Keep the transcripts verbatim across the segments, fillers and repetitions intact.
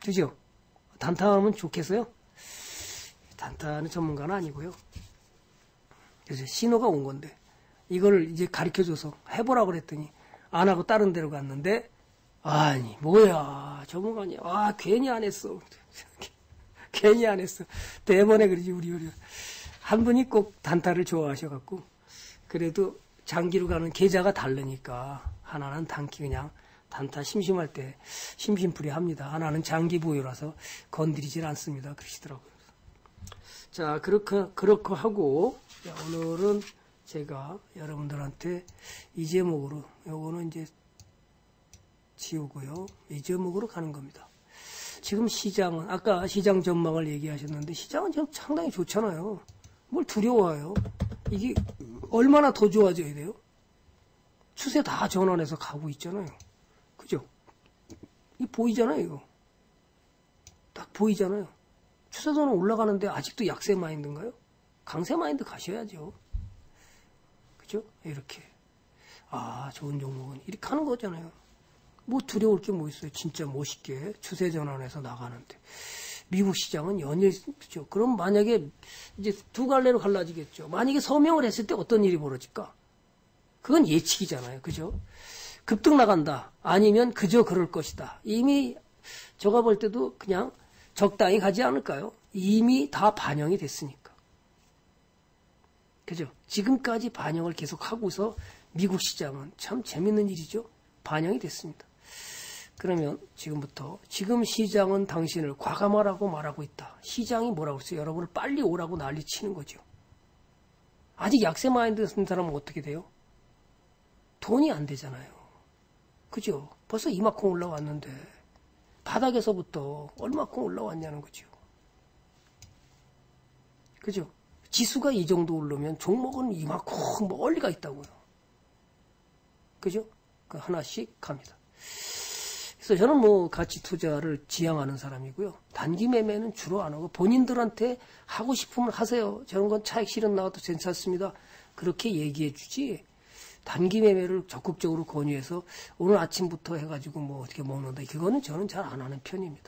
그죠? 단타하면 좋겠어요? 단타는 전문가는 아니고요. 그래서 신호가 온 건데 이걸 이제 가르쳐줘서 해보라고 그랬더니 안 하고 다른 데로 갔는데 아니 뭐야 전문가냐. 아 괜히 안 했어. 괜히 안 했어. 대번에 그러지 우리 우리 한 분이 꼭 단타를 좋아하셔갖고 그래도 장기로 가는 계좌가 다르니까 하나는 단기 그냥 단타 심심할 때 심심풀이 합니다. 하나는 장기 보유라서 건드리질 않습니다. 그러시더라고요. 자, 그렇게, 그렇게 하고, 오늘은 제가 여러분들한테 이 제목으로, 요거는 이제 지우고요. 이 제목으로 가는 겁니다. 지금 시장은, 아까 시장 전망을 얘기하셨는데, 시장은 지금 상당히 좋잖아요. 뭘 두려워해요. 이게 얼마나 더 좋아져야 돼요? 추세 다 전환해서 가고 있잖아요. 그죠? 이 보이잖아요, 이거. 딱 보이잖아요. 추세선은 올라가는데 아직도 약세 마인드인가요? 강세 마인드 가셔야죠. 그죠? 이렇게. 아, 좋은 종목은 이렇게 하는 거잖아요. 뭐 두려울 게 뭐 있어요. 진짜 멋있게 추세 전환해서 나가는데. 미국 시장은 연일, 그죠? 그럼 만약에 이제 두 갈래로 갈라지겠죠. 만약에 서명을 했을 때 어떤 일이 벌어질까? 그건 예측이잖아요. 그죠? 급등 나간다. 아니면 그저 그럴 것이다. 이미 제가 볼 때도 그냥 적당히 가지 않을까요? 이미 다 반영이 됐으니까. 그죠? 지금까지 반영을 계속 하고서 미국 시장은 참 재밌는 일이죠. 반영이 됐습니다. 그러면 지금부터 지금 시장은 당신을 과감하라고 말하고 있다. 시장이 뭐라고 했어요? 여러분을 빨리 오라고 난리치는 거죠. 아직 약세 마인드 쓴 사람은 어떻게 돼요? 돈이 안 되잖아요. 그죠? 벌써 이만큼 올라왔는데 바닥에서부터 얼마큼 올라왔냐는 거죠. 그죠? 지수가 이 정도 오르면 종목은 이만큼 멀리가 있다고요. 그죠? 그 하나씩 갑니다. 그래서 저는 뭐 가치 투자를 지향하는 사람이고요. 단기 매매는 주로 안 하고 본인들한테 하고 싶으면 하세요. 저런 건 차익 실현 나와도 괜찮습니다. 그렇게 얘기해 주지. 단기 매매를 적극적으로 권유해서 오늘 아침부터 해가지고 뭐 어떻게 먹는다. 그거는 저는 잘 안 하는 편입니다.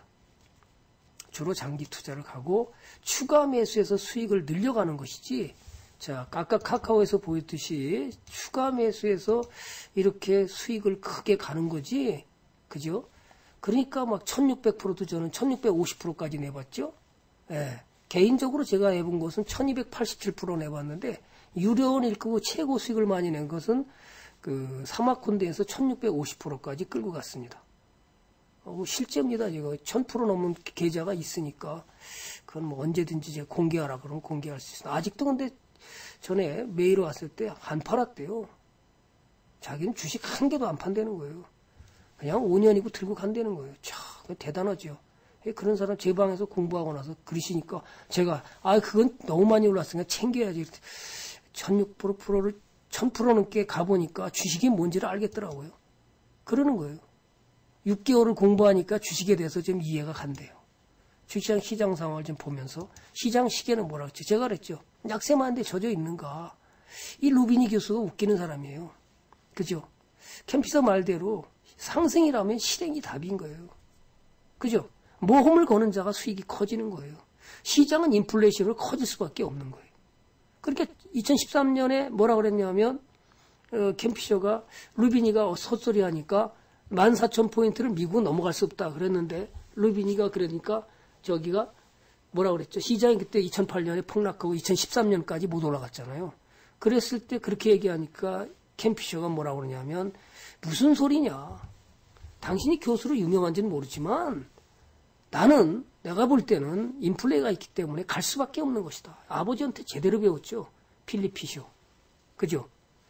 주로 장기 투자를 가고 추가 매수해서 수익을 늘려가는 것이지. 자, 아까 카카오에서 보였듯이 추가 매수해서 이렇게 수익을 크게 가는 거지. 그죠? 그러니까 막 천육백 퍼센트도 저는 천육백오십 퍼센트까지 내봤죠. 예. 개인적으로 제가 내본 것은 천이백팔십칠 퍼센트 내봤는데 유료원 일급으로 최고 수익을 많이 낸 것은 그 사마콘대에서 천육백오십 퍼센트까지 끌고 갔습니다. 어, 실제입니다. 제가 천 퍼센트 넘는 계좌가 있으니까 그건 뭐 언제든지 제가 공개하라 그러면 공개할 수 있어요. 아직도 근데 전에 메일 왔을 때 안 팔았대요. 자기는 주식 한 개도 안 판다는 거예요. 그냥 오 년이고 들고 간다는 거예요. 참 대단하죠. 그런 사람 제 방에서 공부하고 나서 그러시니까 제가 아 그건 너무 많이 올랐으니까 챙겨야지. 천육백 퍼센트를 천 퍼센트 넘게 가보니까 주식이 뭔지를 알겠더라고요. 그러는 거예요. 육 개월을 공부하니까 주식에 대해서 좀 이해가 간대요. 주시장 시장 상황을 좀 보면서 시장 시계는 뭐라고 했죠? 제가 그랬죠. 약세만한데 젖어 있는가. 이 루비니 교수가 웃기는 사람이에요. 그죠? 캠피서 말대로 상승이라면 실행이 답인 거예요. 그죠? 모험을 거는 자가 수익이 커지는 거예요. 시장은 인플레이션으로 커질 수밖에 없는 거예요. 그러니까 이천십삼 년에 뭐라 그랬냐면 어, 캠피셔가 루비니가 헛소리 하니까 만 사천 포인트를 미국은 넘어갈 수 없다 그랬는데 루비니가 그러니까 저기가 뭐라 그랬죠. 시장이 그때 이천팔 년에 폭락하고 이천십삼 년까지 못 올라갔잖아요. 그랬을 때 그렇게 얘기하니까 캠피셔가 뭐라 그러냐면 무슨 소리냐. 당신이 교수로 유명한지는 모르지만 나는 내가 볼 때는 인플레가 있기 때문에 갈 수밖에 없는 것이다. 아버지한테 제대로 배웠죠. 필리피쇼. 그죠?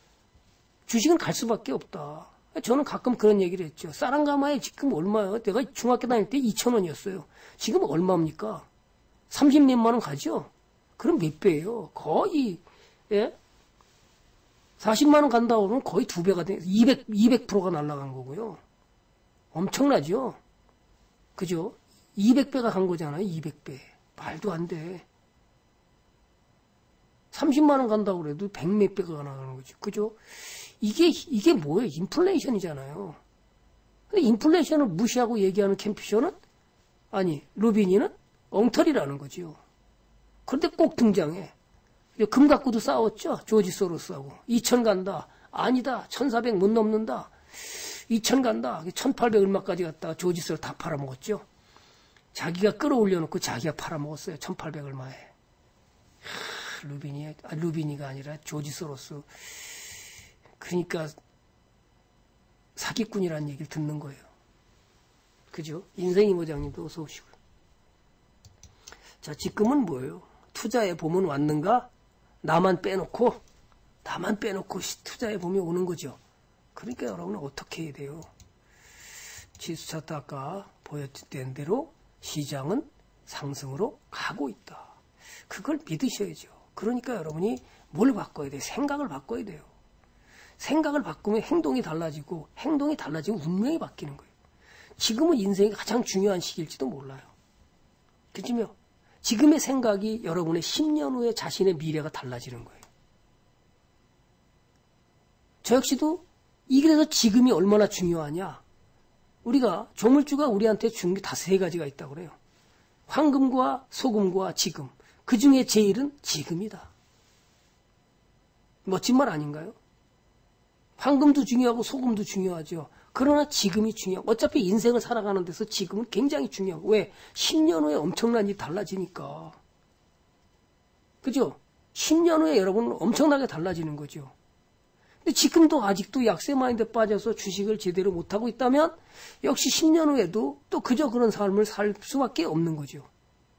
주식은 갈 수밖에 없다. 저는 가끔 그런 얘기를 했죠. 사랑가마에 지금 얼마예요? 내가 중학교 다닐 때 이천 원이었어요. 지금 얼마입니까? 삼십몇만 원 가죠? 그럼 몇 배예요? 거의 예? 사십만 원 간다고 그러면 거의 두 배가 돼. 이백, 이백 퍼센트가 날아간 거고요. 엄청나죠? 그죠? 이백 배가 간 거잖아요. 이백 배. 말도 안 돼. 삼십만 원 간다고 그래도 백 몇 배가 나가는 거죠. 그죠? 이게, 이게 뭐예요? 인플레이션이잖아요. 근데 인플레이션을 무시하고 얘기하는 캠피셔는 아니, 루비니는 엉터리라는 거지요. 그런데 꼭 등장해. 금 갖고도 싸웠죠. 조지 소로스하고. 이천 간다. 아니다. 천사백 못 넘는다. 이천 간다. 천팔백 얼마까지 갔다가 조지 소로스 다 팔아먹었죠. 자기가 끌어올려놓고 자기가 팔아먹었어요. 천팔백 얼마에. 하, 루비니, 아, 루비니가 아니라 조지 소로스. 그러니까 사기꾼이라는 얘기를 듣는 거예요. 그죠? 인생이 모장님도 어서 오시고요. 자, 지금은 뭐예요? 투자해 보면 왔는가? 나만 빼놓고, 나만 빼놓고 투자해 보면 오는 거죠. 그러니까 여러분은 어떻게 해야 돼요? 지수 차트 아까 보여드린 대로 시장은 상승으로 가고 있다. 그걸 믿으셔야죠. 그러니까 여러분이 뭘 바꿔야 돼요? 생각을 바꿔야 돼요. 생각을 바꾸면 행동이 달라지고, 행동이 달라지면 운명이 바뀌는 거예요. 지금은 인생이 가장 중요한 시기일지도 몰라요. 그렇죠? 지금의 생각이 여러분의 십 년 후에 자신의 미래가 달라지는 거예요. 저 역시도 이래서 지금이 얼마나 중요하냐. 우리가 조물주가 우리한테 주는 게 다 세 가지가 있다고 그래요. 황금과 소금과 지금. 그 중에 제일은 지금이다. 멋진 말 아닌가요? 황금도 중요하고 소금도 중요하죠. 그러나 지금이 중요하고 어차피 인생을 살아가는 데서 지금은 굉장히 중요하고 왜? 십 년 후에 엄청난 일이 달라지니까. 그죠? 십 년 후에 여러분은 엄청나게 달라지는 거죠. 근데 지금도 아직도 약세 마인드에 빠져서 주식을 제대로 못하고 있다면 역시 십 년 후에도 또 그저 그런 삶을 살 수밖에 없는 거죠.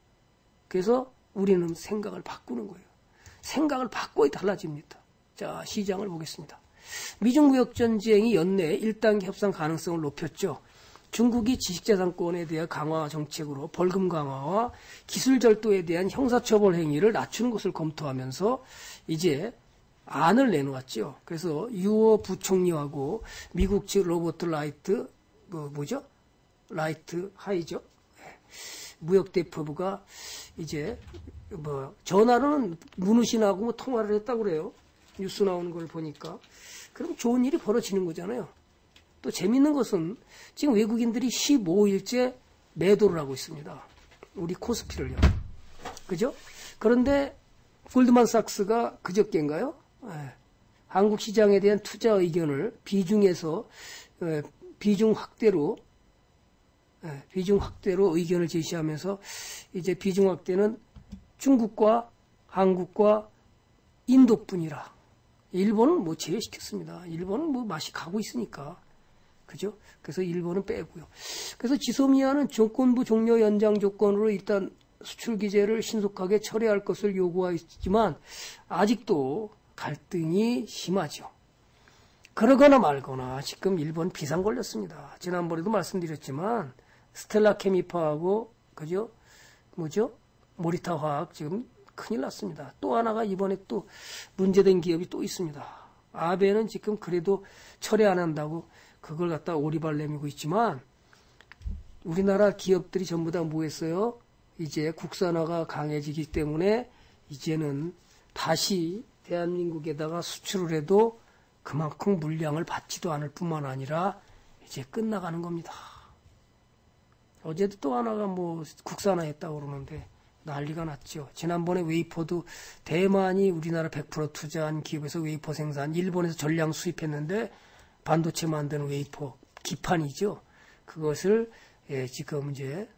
그래서 우리는 생각을 바꾸는 거예요. 생각을 바꿔야 달라집니다. 자, 시장을 보겠습니다. 미중무역전쟁이 연내에 일 단계 협상 가능성을 높였죠. 중국이 지식재산권에 대한 강화 정책으로 벌금 강화와 기술 절도에 대한 형사처벌 행위를 낮추는 것을 검토하면서 이제 안을 내놓았죠. 그래서 유어 부총리하고 미국 측 로버트 라이트, 뭐, 뭐죠? 라이트 하이죠. 무역대표부가 이제 뭐 전화로는 문우신하고 뭐 통화를 했다고 그래요. 뉴스 나오는 걸 보니까. 그럼 좋은 일이 벌어지는 거잖아요. 또 재밌는 것은 지금 외국인들이 십오 일째 매도를 하고 있습니다. 우리 코스피를요. 그죠? 그런데 골드만삭스가 그저께인가요? 예. 한국 시장에 대한 투자 의견을 비중에서 예, 비중 확대로 예, 비중 확대로 의견을 제시하면서 이제 비중 확대는 중국과 한국과 인도뿐이라. 일본은 뭐 제외시켰습니다. 일본은 뭐 맛이 가고 있으니까. 그죠? 그래서 일본은 빼고요. 그래서 지소미아는 조건부 종료 연장 조건으로 일단 수출 규제를 신속하게 철회할 것을 요구하였지만 아직도 갈등이 심하죠. 그러거나 말거나 지금 일본 비상 걸렸습니다. 지난번에도 말씀드렸지만 스텔라 케미파하고 그죠? 뭐죠? 모리타 화학 지금 큰일 났습니다. 또 하나가 이번에 또 문제된 기업이 또 있습니다. 아베는 지금 그래도 철회 안 한다고 그걸 갖다 오리발 내밀고 있지만 우리나라 기업들이 전부 다 뭐 했어요? 이제 국산화가 강해지기 때문에 이제는 다시 대한민국에다가 수출을 해도 그만큼 물량을 받지도 않을 뿐만 아니라 이제 끝나가는 겁니다. 어제도 또 하나가 뭐 국산화했다고 그러는데 난리가 났죠. 지난번에 웨이퍼도 대만이 우리나라 백 퍼센트 투자한 기업에서 웨이퍼 생산, 일본에서 전량 수입했는데 반도체 만드는 웨이퍼 기판이죠. 그것을 예, 지금 이제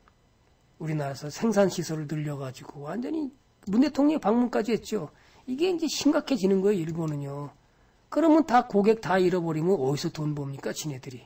우리나라에서 생산 시설을 늘려가지고 완전히 문 대통령이 방문까지 했죠. 이게 이제 심각해지는 거예요, 일본은요. 그러면 다 고객 다 잃어버리면 어디서 돈 봅니까, 지네들이?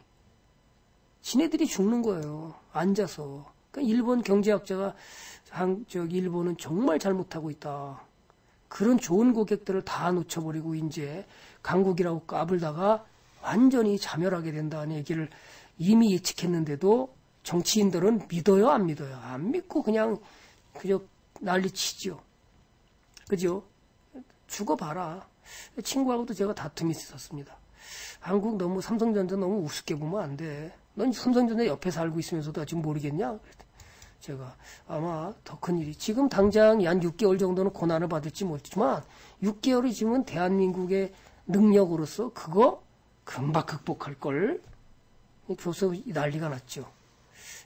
지네들이 죽는 거예요. 앉아서. 그러니까 일본 경제학자가 한, 저기 일본은 정말 잘못하고 있다. 그런 좋은 고객들을 다 놓쳐버리고 이제 강국이라고 까불다가 완전히 자멸하게 된다는 얘기를 이미 예측했는데도 정치인들은 믿어요, 안 믿어요? 안 믿고 그냥 그저 난리치죠. 그죠? 죽어봐라. 친구하고도 제가 다툼이 있었습니다. 한국 너무 삼성전자 너무 우습게 보면 안 돼. 넌 삼성전자 옆에 살고 있으면서도 아직 모르겠냐? 제가 아마 더 큰일이 지금 당장 한 육 개월 정도는 고난을 받을지 모르지만 육 개월이 지면 대한민국의 능력으로서 그거 금방 극복할 걸. 교수 난리가 났죠.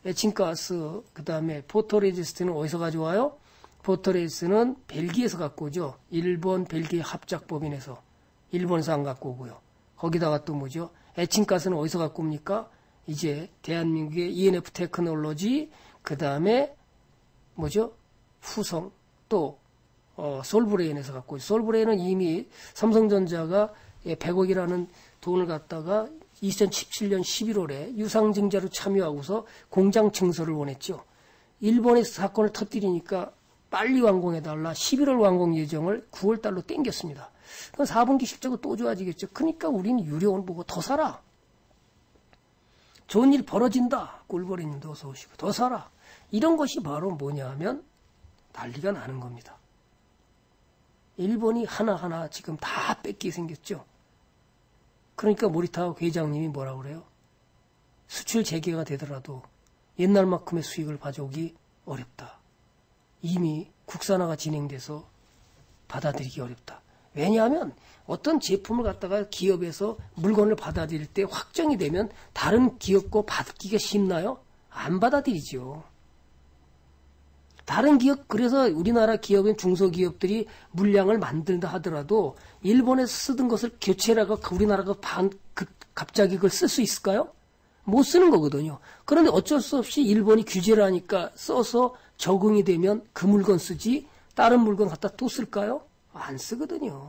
에칭가스, 그 다음에 포토레지스트는 어디서 가져와요? 포토레지스트는 벨기에에서 갖고 오죠. 일본, 벨기에 합작법인에서. 일본에서 안 갖고 오고요. 거기다가 또 뭐죠? 에칭가스는 어디서 갖고 옵니까? 이제 대한민국의 이엔에프 테크놀로지, 그 다음에 뭐죠? 후성, 또 어, 솔브레인에서 갖고 있어요. 솔브레인은 이미 삼성전자가 백억이라는 돈을 갖다가 이천십칠 년 십일월에 유상증자로 참여하고서 공장 증설을 원했죠. 일본에서 사건을 터뜨리니까 빨리 완공해달라. 십일월 완공 예정을 구월 달로 땡겼습니다. 그럼 사 분기 실적은 또 좋아지겠죠. 그러니까 우리는 유료원 보고 더 사라. 좋은 일 벌어진다. 꿀벌이님도 어서 오시고 더 사라. 이런 것이 바로 뭐냐 하면 난리가 나는 겁니다. 일본이 하나하나 지금 다 뺏기게 생겼죠. 그러니까 모리타 회장님이 뭐라고 그래요? 수출 재개가 되더라도 옛날만큼의 수익을 가져오기 어렵다. 이미 국산화가 진행돼서 받아들이기 어렵다. 왜냐하면 어떤 제품을 갖다가 기업에서 물건을 받아들일 때 확정이 되면 다른 기업과 받기가 쉽나요? 안 받아들이죠. 다른 기업, 그래서 우리나라 기업인 중소기업들이 물량을 만든다 하더라도 일본에서 쓰던 것을 교체라고 우리나라가 반, 그, 갑자기 그걸 쓸 수 있을까요? 못 쓰는 거거든요. 그런데 어쩔 수 없이 일본이 규제를 하니까 써서 적응이 되면 그 물건 쓰지 다른 물건 갖다 또 쓸까요? 안 쓰거든요.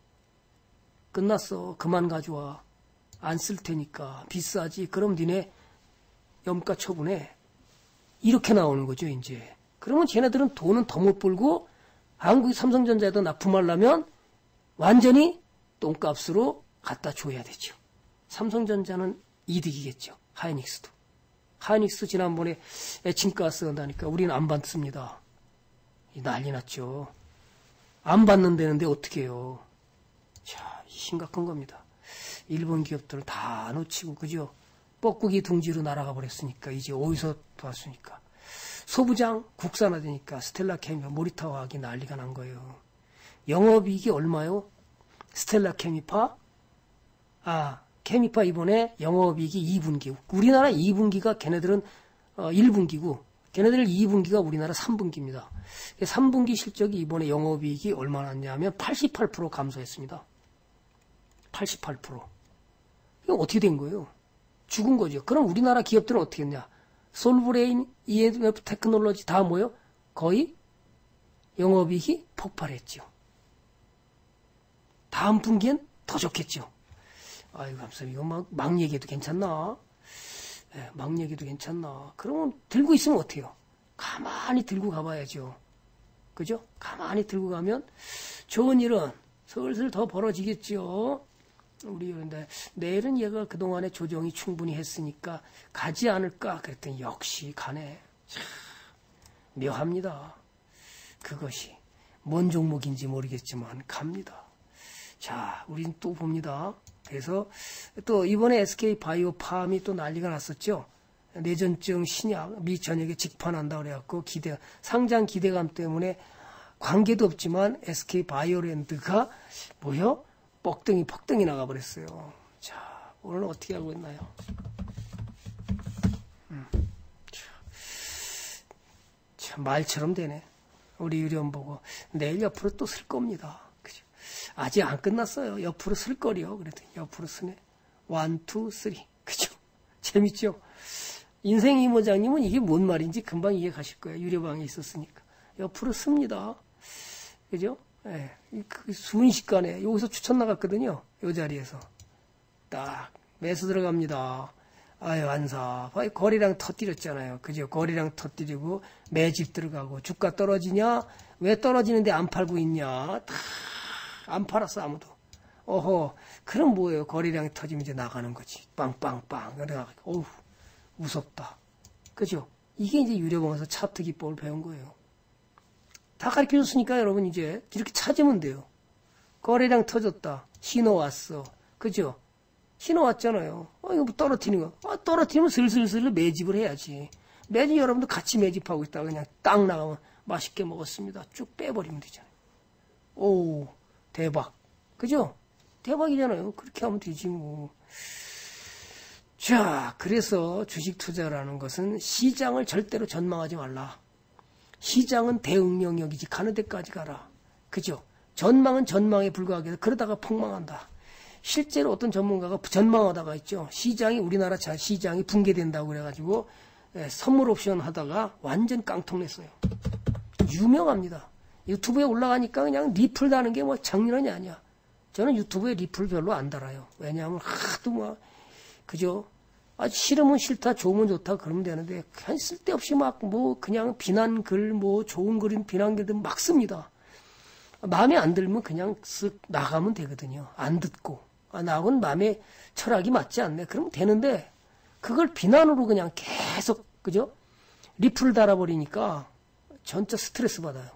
끝났어. 그만 가져와. 안 쓸 테니까. 비싸지. 그럼 니네 염가 처분해. 이렇게 나오는 거죠, 이제. 그러면 쟤네들은 돈은 더 못 벌고 한국이 삼성전자에다 납품하려면 완전히 똥값으로 갖다 줘야 되죠. 삼성전자는 이득이겠죠. 하이닉스도. 하이닉스 지난번에 에칭가스 한다니까 우리는 안 받습니다. 난리 났죠. 안 받는다는데 어떻게 해요. 자, 심각한 겁니다. 일본 기업들을 다 놓치고 그죠. 뻐꾸기 둥지로 날아가 버렸으니까 이제 어디서 봤으니까. 소부장 국산화되니까 스텔라케미파 모리타화하기 난리가 난 거예요. 영업이익이 얼마요? 스텔라케미파? 아, 케미파 이번에 영업이익이 이 분기. 우리나라 이 분기가 걔네들은 어, 일 분기고 걔네들 이 분기가 우리나라 삼 분기입니다. 삼 분기 실적이 이번에 영업이익이 얼마나 났냐면 팔십팔 퍼센트 감소했습니다. 팔십팔 퍼센트. 이거 어떻게 된 거예요? 죽은 거죠. 그럼 우리나라 기업들은 어떻게 했냐? 솔브레인, 이엔에프 테크놀로지 다 뭐요? 거의 영업이익이 폭발했죠. 다음 분기엔 더 좋겠죠. 아이고, 감사합니다. 이거 막, 막 얘기해도 괜찮나? 네, 막 얘기해도 괜찮나? 그러면 들고 있으면 어때요? 가만히 들고 가봐야죠. 그죠? 가만히 들고 가면 좋은 일은 슬슬 더 벌어지겠죠. 우리 근데 내일은 얘가 그동안에 조정이 충분히 했으니까 가지 않을까 그랬더니 역시 가네. 참 묘합니다. 그것이 뭔 종목인지 모르겠지만 갑니다. 자, 우린 또 봅니다. 그래서 또 이번에 에스케이바이오팜이 또 난리가 났었죠. 뇌전증 신약 미 전역에 직판한다 그래갖고 기대 상장 기대감 때문에 관계도 없지만 에스케이바이오랜드가 뭐요? 뻑등이 퍽등이 나가버렸어요. 자, 오늘 어떻게 하고 있나요? 음, 참, 말처럼 되네. 우리 유리원 보고 내일 옆으로 또 쓸 겁니다. 그죠? 아직 안 끝났어요. 옆으로 쓸 거리요. 그랬더니 옆으로 쓰네. 원, 투, 쓰리. 그죠? 재밌죠? 인생 이모장님은 이게 뭔 말인지 금방 이해 가실 거예요. 유료방에 있었으니까. 옆으로 씁니다. 그죠? 예, 그 순식간에 여기서 추천 나갔거든요. 이 자리에서 딱 매수 들어갑니다. 아유 안사 거리랑 터뜨렸잖아요. 그죠? 거리랑 터뜨리고 매집 들어가고 주가 떨어지냐? 왜 떨어지는데 안 팔고 있냐? 다 안 팔았어 아무도. 어허 그럼 뭐예요? 거리량이 터지면 이제 나가는 거지. 빵빵빵 그래가지고 어우 무섭다. 그죠? 이게 이제 유료방에서 차트 기법을 배운 거예요. 다 가르쳐줬으니까 여러분 이제 이렇게 찾으면 돼요. 거래량 터졌다. 신호 왔어. 그죠? 신호 왔잖아요. 어, 이거 뭐 떨어뜨리는 거. 아, 떨어뜨리면 슬슬슬 매집을 해야지. 매집 여러분도 같이 매집하고 있다가 그냥 딱 나가면 맛있게 먹었습니다. 쭉 빼버리면 되잖아요. 오, 대박. 그죠? 대박이잖아요. 그렇게 하면 되지 뭐. 자, 그래서 주식 투자라는 것은 시장을 절대로 전망하지 말라. 시장은 대응 영역이지 가는 데까지 가라. 그죠? 전망은 전망에 불과하게 해서 그러다가 폭망한다. 실제로 어떤 전문가가 전망하다가 있죠. 시장이 우리나라 자 시장이 붕괴된다고 그래가지고 예, 선물 옵션 하다가 완전 깡통 냈어요. 유명합니다. 유튜브에 올라가니까 그냥 리플 다는 게 뭐 장난이 아니야. 저는 유튜브에 리플 별로 안 달아요. 왜냐하면 하도 뭐 그죠? 아, 싫으면 싫다, 좋으면 좋다, 그러면 되는데, 그냥 쓸데없이 막, 뭐, 그냥 비난글, 뭐, 좋은 글인 비난글들 막 씁니다. 마음에 안 들면 그냥 쓱 나가면 되거든요. 안 듣고. 아, 나하고는 마음에 철학이 맞지 않네. 그러면 되는데, 그걸 비난으로 그냥 계속, 그죠? 리플을 달아버리니까, 진짜 스트레스 받아요.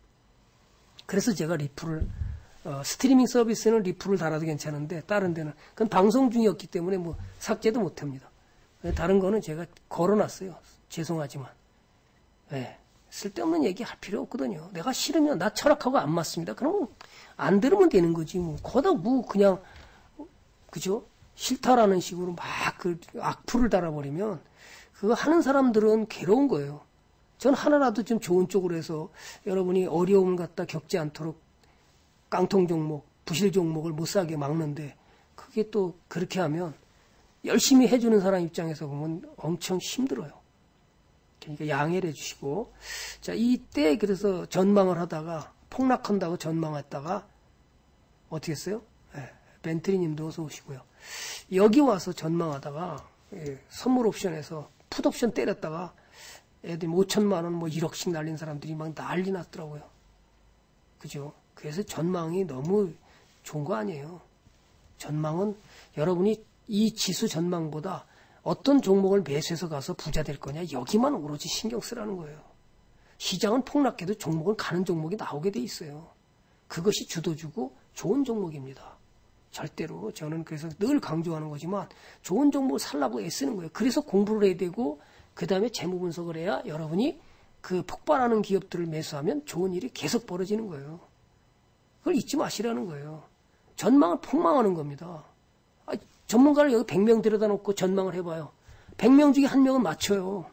그래서 제가 리플을, 어, 스트리밍 서비스는 리플을 달아도 괜찮은데, 다른 데는, 그건 방송 중이었기 때문에 뭐, 삭제도 못 합니다. 다른 거는 제가 걸어놨어요. 죄송하지만. 네. 쓸데없는 얘기 할 필요 없거든요. 내가 싫으면 나 철학하고 안 맞습니다. 그러면 안 들으면 되는 거지. 뭐. 거다 뭐 그냥, 그죠? 싫다라는 식으로 막 그 악플을 달아버리면 그거 하는 사람들은 괴로운 거예요. 전 하나라도 좀 좋은 쪽으로 해서 여러분이 어려움을 갖다 겪지 않도록 깡통 종목, 부실 종목을 못 사게 막는데 그게 또 그렇게 하면 열심히 해주는 사람 입장에서 보면 엄청 힘들어요. 그러니까 양해를 해주시고. 자, 이때 그래서 전망을 하다가 폭락한다고 전망했다가 어떻게 했어요? 네, 벤트리 님도 어서 오시고요. 여기 와서 전망하다가 예, 선물 옵션에서 풋 옵션 때렸다가 애들이 오천만 원 뭐 일억씩 날린 사람들이 막 난리 났더라고요. 그죠? 그래서 전망이 너무 좋은 거 아니에요. 전망은 여러분이 이 지수 전망보다 어떤 종목을 매수해서 가서 부자 될 거냐 여기만 오로지 신경 쓰라는 거예요. 시장은 폭락해도 종목은 가는 종목이 나오게 돼 있어요. 그것이 주도주고 좋은 종목입니다. 절대로 저는 그래서 늘 강조하는 거지만 좋은 종목을 살라고 애쓰는 거예요. 그래서 공부를 해야 되고 그 다음에 재무 분석을 해야 여러분이 그 폭발하는 기업들을 매수하면 좋은 일이 계속 벌어지는 거예요. 그걸 잊지 마시라는 거예요. 전망은 폭망하는 겁니다. 아, 전문가를 여기 백 명 데려다 놓고 전망을 해봐요. 백 명 중에 한 명은 맞춰요.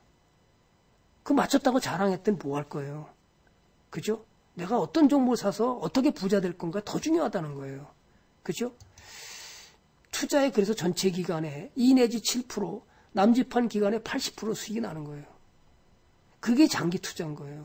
그 맞췄다고 자랑했더니 뭐 할 거예요. 그죠? 내가 어떤 종목을 사서 어떻게 부자 될 건가 더 중요하다는 거예요. 그죠? 투자에 그래서 전체 기간에 이 내지 칠 퍼센트, 남집한 기간에 팔십 퍼센트 수익이 나는 거예요. 그게 장기 투자인 거예요.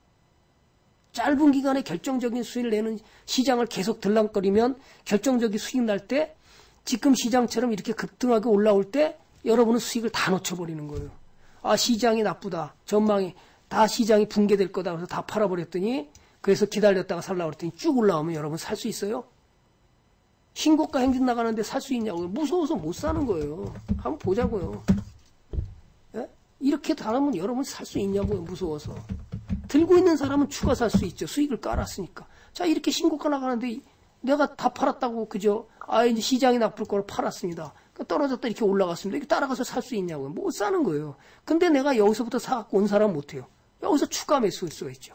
짧은 기간에 결정적인 수익을 내는 시장을 계속 들락거리면 결정적인 수익 날 때 지금 시장처럼 이렇게 급등하게 올라올 때 여러분은 수익을 다 놓쳐버리는 거예요. 아, 시장이 나쁘다. 전망이 다 시장이 붕괴될 거다. 그래서 다 팔아버렸더니 그래서 기다렸다가 살라고 그랬더니 쭉 올라오면 여러분 살 수 있어요? 신고가 행진 나가는데 살 수 있냐고요. 무서워서 못 사는 거예요. 한번 보자고요. 예? 이렇게 다르면 여러분 살 수 있냐고요. 무서워서. 들고 있는 사람은 추가 살 수 있죠. 수익을 깔았으니까. 자, 이렇게 신고가 나가는데 내가 다 팔았다고 그죠? 아, 이제 시장이 나쁠 걸 팔았습니다. 떨어졌다 이렇게 올라갔습니다. 이렇게 따라가서 살 수 있냐고요. 못 사는 거예요. 근데 내가 여기서부터 사갖고 온 사람 못해요. 여기서 추가 매수할 수가 있죠.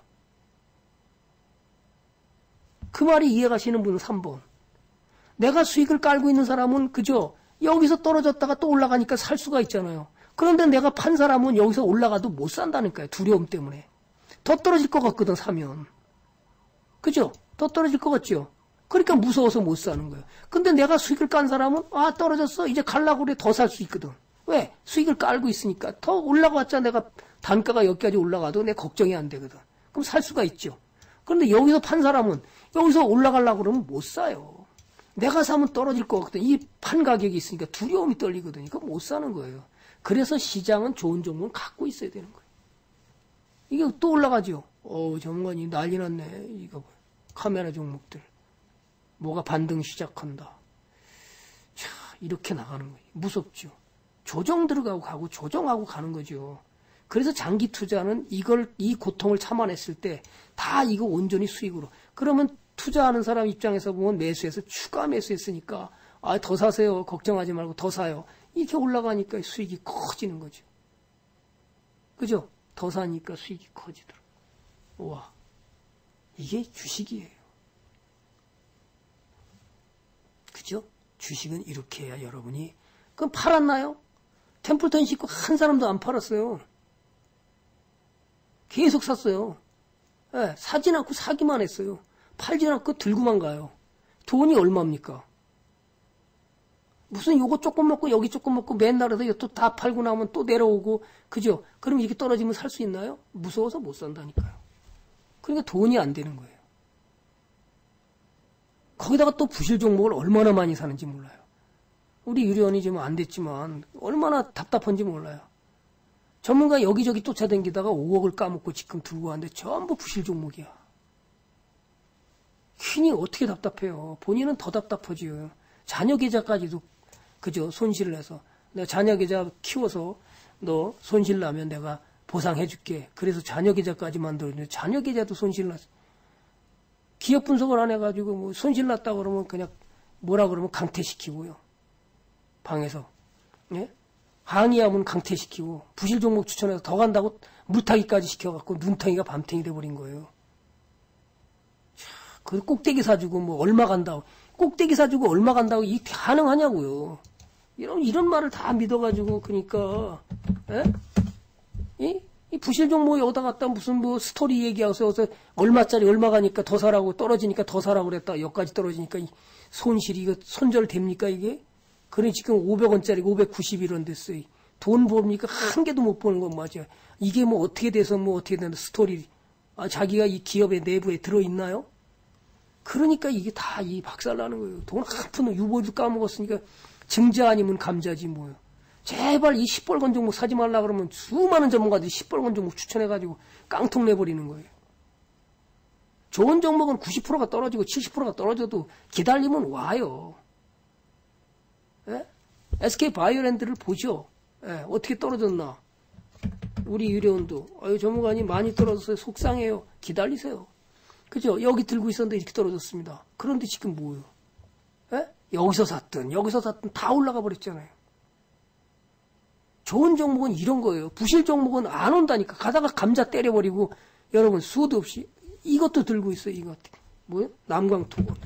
그 말이 이해가시는 분은 삼 번. 내가 수익을 깔고 있는 사람은 그죠? 여기서 떨어졌다가 또 올라가니까 살 수가 있잖아요. 그런데 내가 판 사람은 여기서 올라가도 못 산다니까요. 두려움 때문에. 더 떨어질 것 같거든, 사면. 그죠? 더 떨어질 것 같죠? 그러니까 무서워서 못 사는 거예요. 근데 내가 수익을 깐 사람은 아, 떨어졌어. 이제 갈라고 그래. 더 살 수 있거든. 왜? 수익을 깔고 있으니까. 더 올라갔자 내가 단가가 여기까지 올라가도 내 걱정이 안 되거든. 그럼 살 수가 있죠. 그런데 여기서 판 사람은 여기서 올라가려고 그러면 못 사요. 내가 사면 떨어질 것 같거든. 이 판 가격이 있으니까 두려움이 떨리거든요. 그럼 못 사는 거예요. 그래서 시장은 좋은 종목을 갖고 있어야 되는 거예요. 이게 또 올라가죠. 어우, 전문가님 난리 났네. 이거 카메라 종목들. 뭐가 반등 시작한다. 자, 이렇게 나가는 거예요. 무섭죠. 조정 들어가고 가고 조정하고 가는 거죠. 그래서 장기 투자는 이걸, 이 고통을 참아냈을 때 다 이거 온전히 수익으로. 그러면 투자하는 사람 입장에서 보면 매수해서 추가 매수했으니까 아, 더 사세요. 걱정하지 말고 더 사요. 이렇게 올라가니까 수익이 커지는 거죠. 그죠? 더 사니까 수익이 커지더라고요. 와, 이게 주식이에요. 그죠? 주식은 이렇게 해야 여러분이, 그럼 팔았나요? 템플턴 식구 한 사람도 안 팔았어요. 계속 샀어요. 예, 사진 않고 사기만 했어요. 팔진 않고 들고만 가요. 돈이 얼마입니까? 무슨 요거 조금 먹고 여기 조금 먹고 맨날 해서 또 다 팔고 나면 또 내려오고, 그죠? 그럼 이렇게 떨어지면 살 수 있나요? 무서워서 못 산다니까요. 그러니까 돈이 안 되는 거예요. 거기다가 또 부실 종목을 얼마나 많이 사는지 몰라요. 우리 유리원이 좀 안 됐지만 얼마나 답답한지 몰라요. 전문가 여기저기 쫓아다니다가 오억을 까먹고 지금 들고 왔는데 전부 부실 종목이야. 괜히 어떻게 답답해요. 본인은 더 답답하지요. 자녀 계좌까지도 그죠? 손실을 해서 내가 자녀 계좌 키워서 너 손실 나면 내가 보상해줄게. 그래서 자녀 계좌까지 만들었는데 자녀 계좌도 손실 났어. 기업 분석을 안 해가지고 뭐 손실 났다 그러면 그냥 뭐라 그러면 강퇴시키고요. 방에서. 예? 항의하면 강퇴시키고 부실 종목 추천해서 더 간다고 물타기까지 시켜갖고 눈탱이가 밤탱이 돼버린 거예요. 차, 그 꼭대기 사주고 뭐 얼마 간다고 꼭대기 사주고 얼마 간다고 이게 가능하냐고요. 이런 이런 말을 다 믿어가지고 그러니까 예? 이, 이 부실 종목 여기다 갖다 무슨 뭐 스토리 얘기하고서 얼마짜리 얼마 가니까 더 사라고 떨어지니까 더 사라고 그랬다 여기까지 떨어지니까 이 손실이 이거 손절됩니까 이게? 그래 지금 오백 원짜리 오백구십일 원 됐어요. 돈 벌니까 한 개도 못 버는 건 맞아요. 이게 뭐 어떻게 돼서 뭐 어떻게 되는 스토리. 아, 자기가 이 기업의 내부에 들어있나요? 그러니까 이게 다 이 박살나는 거예요. 돈 한 푼은 유보도 까먹었으니까 증자 아니면 감자지 뭐요. 제발 이 시뻘건 종목 사지 말라 그러면 수많은 전문가들이 시뻘건 종목 추천해가지고 깡통 내버리는 거예요. 좋은 종목은 구십 퍼센트가 떨어지고 칠십 퍼센트가 떨어져도 기다리면 와요. 예? 에스케이 바이오랜드를 보죠. 예, 어떻게 떨어졌나. 우리 유료원도 아유 전문가님 많이 떨어졌어요. 속상해요. 기다리세요. 그죠? 여기 들고 있었는데 이렇게 떨어졌습니다. 그런데 지금 뭐예요? 예? 여기서 샀든 여기서 샀든 다 올라가 버렸잖아요. 좋은 종목은 이런 거예요. 부실 종목은 안 온다니까. 가다가 감자 때려버리고 여러분 수도 없이 이것도 들고 있어요. 이것 뭐요? 남광토건.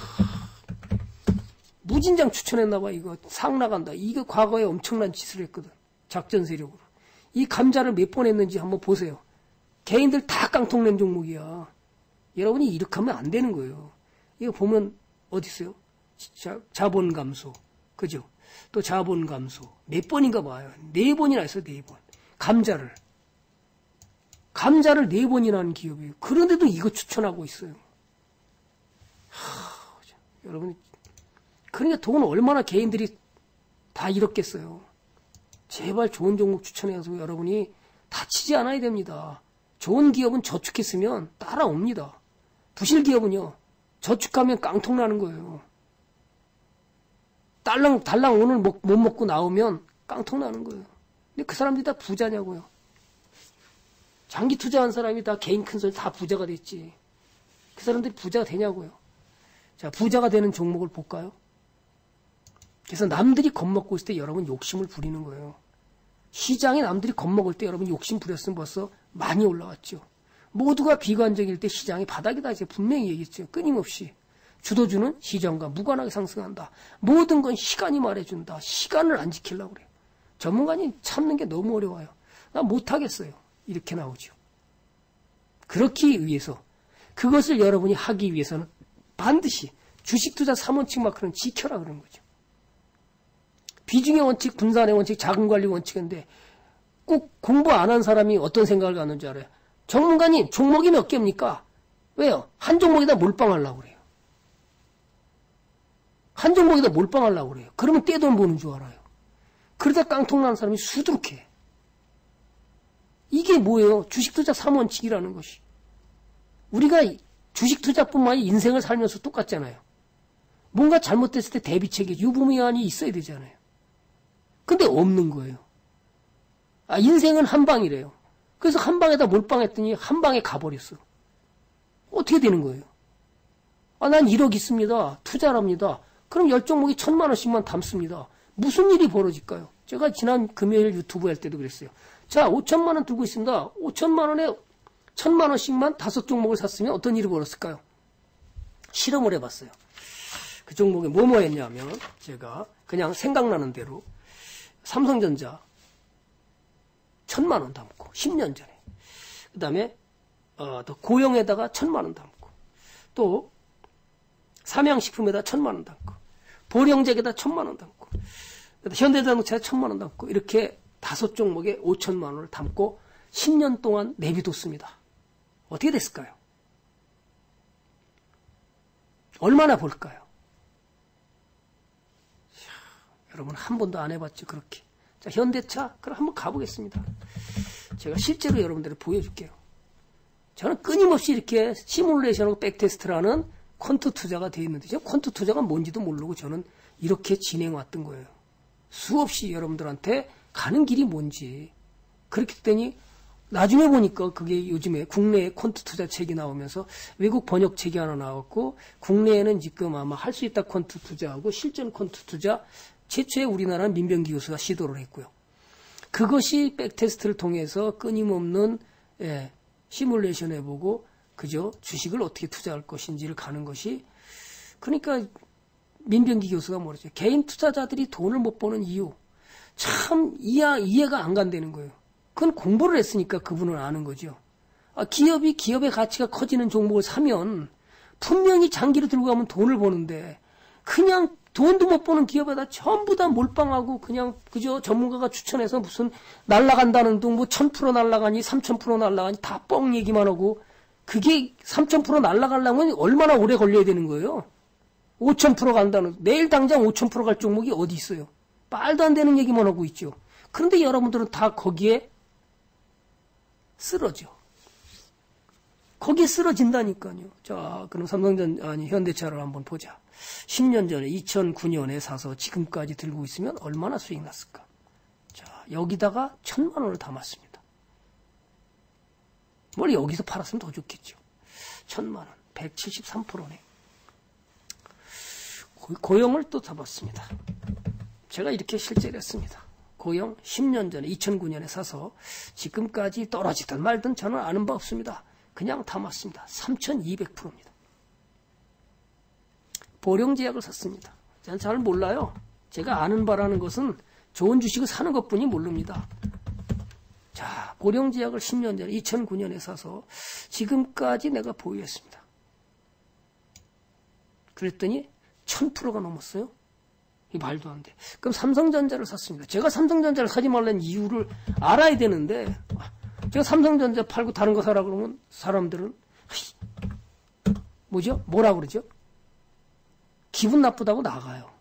무진장 추천했나봐. 이거 상 나간다. 이거 과거에 엄청난 짓을 했거든. 작전 세력으로. 이 감자를 몇 번 했는지 한번 보세요. 개인들 다 깡통낸 종목이야. 여러분이 이렇게 하면 안 되는 거예요. 이거 보면 어디 있어요? 자, 자본 감소. 그죠? 또 자본 감소. 몇 번인가 봐요. 네 번이나 했어요. 네 번. 감자를. 감자를 네 번이나 하는 기업이에요. 그런데도 이거 추천하고 있어요. 하, 여러분 그러니까 돈 얼마나 개인들이 다 잃었겠어요. 제발 좋은 종목 추천해서 여러분이 다치지 않아야 됩니다. 좋은 기업은 저축했으면 따라옵니다. 부실 기업은요. 저축하면 깡통 나는 거예요. 달랑 달랑 오늘 못 먹고 나오면 깡통 나는 거예요. 근데 그 사람들이 다 부자냐고요. 장기 투자한 사람이 다 개인 큰소리 다 부자가 됐지. 그 사람들이 부자가 되냐고요. 자, 부자가 되는 종목을 볼까요? 그래서 남들이 겁먹고 있을 때 여러분 욕심을 부리는 거예요. 시장에 남들이 겁먹을 때 여러분 욕심 부렸으면 벌써 많이 올라왔죠. 모두가 비관적일 때 시장이 바닥이다 이제 분명히 얘기했죠. 끊임없이. 주도주는 시장과 무관하게 상승한다. 모든 건 시간이 말해준다. 시간을 안 지키려고 그래요. 전문가님 참는 게 너무 어려워요. 나 못하겠어요. 이렇게 나오죠. 그렇기 위해서 그것을 여러분이 하기 위해서는 반드시 주식투자 삼 원칙 마크는 지켜라 그런 거죠. 비중의 원칙, 분산의 원칙, 자금관리 원칙인데 꼭 공부 안 한 사람이 어떤 생각을 갖는 줄 알아요? 전문가님 종목이 몇 개입니까? 왜요? 한 종목에다 몰빵하려고 그래요. 한 종목에다 몰빵하려고 그래요. 그러면 떼돈 버는 줄 알아요. 그러다 깡통 나는 사람이 수두룩해. 이게 뭐예요? 주식투자 삼 원칙이라는 것이. 우리가 주식투자뿐만 아니라 인생을 살면서 똑같잖아요. 뭔가 잘못됐을 때 대비책이 유보미안이 있어야 되잖아요. 근데 없는 거예요. 아, 인생은 한 방이래요. 그래서 한 방에다 몰빵했더니 한 방에 가버렸어. 어떻게 되는 거예요? 아, 난 일억 있습니다. 투자랍니다. 그럼 열 종목이 천만 원씩만 담습니다. 무슨 일이 벌어질까요? 제가 지난 금요일 유튜브 할 때도 그랬어요. 자, 오천만 원 들고 있습니다. 오천만 원에 천만 원씩만 다섯 종목을 샀으면 어떤 일이 벌었을까요? 실험을 해봤어요. 그 종목에 뭐뭐 했냐면 제가 그냥 생각나는 대로 삼성전자 천만 원 담고 십 년 전에. 그 다음에 어, 또 고영에다가 천만 원 담고 또 삼양식품에다 천만 원 담고 보령제에다 천만 원 담고 현대자동차에 천만 원 담고 이렇게 다섯 종목에 오천만 원을 담고 십 년 동안 내비뒀습니다. 어떻게 됐을까요? 얼마나 볼까요? 이야, 여러분 한 번도 안 해봤죠 그렇게. 자, 현대차 그럼 한번 가보겠습니다. 제가 실제로 여러분들을 보여줄게요. 저는 끊임없이 이렇게 시뮬레이션하고 백테스트라는 퀀트 투자가 되어 있는데 저 퀀트 투자가 뭔지도 모르고 저는 이렇게 진행해 왔던 거예요. 수없이 여러분들한테 가는 길이 뭔지. 그렇게 했더니 나중에 보니까 그게 요즘에 국내에 퀀트 투자 책이 나오면서 외국 번역 책이 하나 나왔고 국내에는 지금 아마 할 수 있다 퀀트 투자하고 실전 퀀트 투자 최초의 우리나라 민병기 교수가 시도를 했고요. 그것이 백테스트를 통해서 끊임없는 예, 시뮬레이션 해보고 그저 주식을 어떻게 투자할 것인지를 가는 것이 그러니까 민병기 교수가 뭐랬죠. 개인 투자자들이 돈을 못 버는 이유 참 이해, 이해가 안 간다는 거예요. 그건 공부를 했으니까 그분은 아는 거죠. 아, 기업이 기업의 가치가 커지는 종목을 사면 분명히 장기로 들고 가면 돈을 버는데 그냥 돈도 못 버는 기업에다 전부 다 몰빵하고 그냥 그저 전문가가 추천해서 무슨 날라간다는 둥 뭐 천 프로 날라가니 삼천 프로 날라가니 다 뻥 얘기만 하고 그게 삼천 프로 날라가려면 얼마나 오래 걸려야 되는 거예요. 오천 프로 간다는 내일 당장 오천 프로 갈 종목이 어디 있어요. 말도 안 되는 얘기만 하고 있죠. 그런데 여러분들은 다 거기에 쓰러져. 거기에 쓰러진다니까요. 자, 그럼 삼성전, 아니, 현대차를 한번 보자. 십 년 전에, 이천구 년에 사서 지금까지 들고 있으면 얼마나 수익 났을까? 자, 여기다가 천만 원을 담았습니다. 뭘 여기서 팔았으면 더 좋겠죠. 천만 원, 백칠십삼 퍼센트네. 고영을 또 잡았습니다. 제가 이렇게 실제로 했습니다. 고영 십 년 전에 이천구 년에 사서 지금까지 떨어지든 말든 저는 아는 바 없습니다. 그냥 담았습니다. 삼천이백 퍼센트입니다. 보령제약을 샀습니다. 저는 잘 몰라요. 제가 아는 바라는 것은 좋은 주식을 사는 것뿐이 모릅니다. 자, 보령제약을 십 년 전에 이천구 년에 사서 지금까지 내가 보유했습니다. 그랬더니 천 퍼센트가 넘었어요. 이 말도 안 돼. 그럼 삼성전자를 샀습니다. 제가 삼성전자를 사지 말라는 이유를 알아야 되는데 제가 삼성전자 팔고 다른 거 사라 그러면 사람들은 뭐죠? 뭐라 그러죠? 기분 나쁘다고 나가요.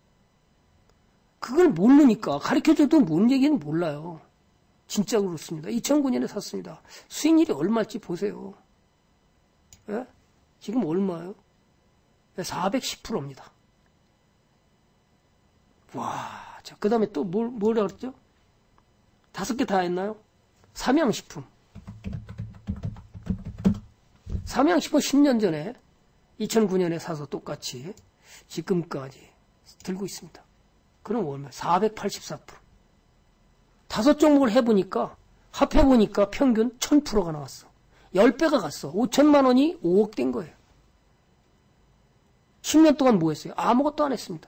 그걸 모르니까 가르쳐줘도 뭔 얘기는 몰라요. 진짜 그렇습니다. 이천구 년에 샀습니다. 수익률이 얼마일지 보세요. 예? 지금 얼마예요? 사백십 퍼센트입니다. 와, 자, 그 다음에 또 뭘, 뭐라 그랬죠? 다섯 개 다 했나요? 삼양식품. 삼양식품 십 년 전에, 이천구 년에 사서 똑같이 지금까지 들고 있습니다. 그럼 얼마? 사백팔십사 퍼센트. 다섯 종목을 해보니까, 합해보니까 평균 천 퍼센트가 나왔어. 십 배가 갔어. 오천만 원이 오억 된 거예요. 십 년 동안 뭐 했어요? 아무것도 안 했습니다.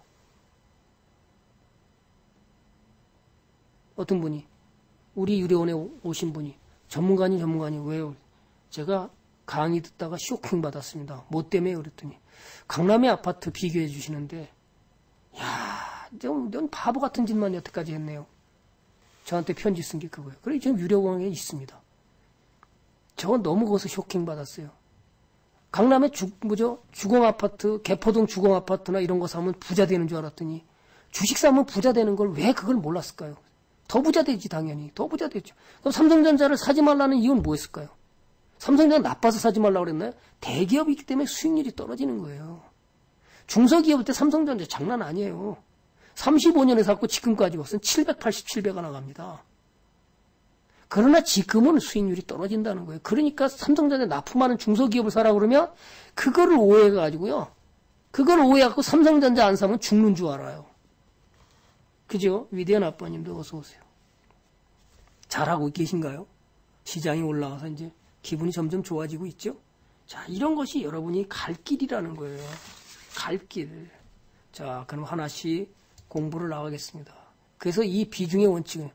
어떤 분이 우리 유료원에 오신 분이 전문가님 전문가님 왜요? 제가 강의 듣다가 쇼킹 받았습니다. 뭐 때문에 그랬더니 강남의 아파트 비교해 주시는데 야, 좀, 넌 바보 같은 짓만 여태까지 했네요. 저한테 편지 쓴 게 그거예요. 그래 지금 유료원에 있습니다. 저건 너무 거기서 쇼킹 받았어요. 강남의 주, 뭐죠? 주공 아파트, 개포동 주공 아파트나 이런 거 사면 부자 되는 줄 알았더니 주식 사면 부자 되는 걸 왜 그걸 몰랐을까요? 더 부자 되지 당연히. 더 부자 되죠. 그럼 삼성전자를 사지 말라는 이유는 뭐였을까요? 삼성전자 나빠서 사지 말라고 그랬나요? 대기업이기 때문에 수익률이 떨어지는 거예요. 중소기업일 때 삼성전자 장난 아니에요. 삼십오 년에 샀고 지금까지 봤으면 칠백팔십칠 배가 나갑니다. 그러나 지금은 수익률이 떨어진다는 거예요. 그러니까 삼성전자 납품하는 중소기업을 사라고 그러면 그거를 오해해가지고요. 그걸 오해해갖고 삼성전자 안 사면 죽는 줄 알아요. 그죠? 위대한 아빠님도 어서 오세요. 잘하고 계신가요? 시장이 올라가서 이제 기분이 점점 좋아지고 있죠? 자, 이런 것이 여러분이 갈 길이라는 거예요. 갈 길. 자, 그럼 하나씩 공부를 나가겠습니다. 그래서 이 비중의 원칙은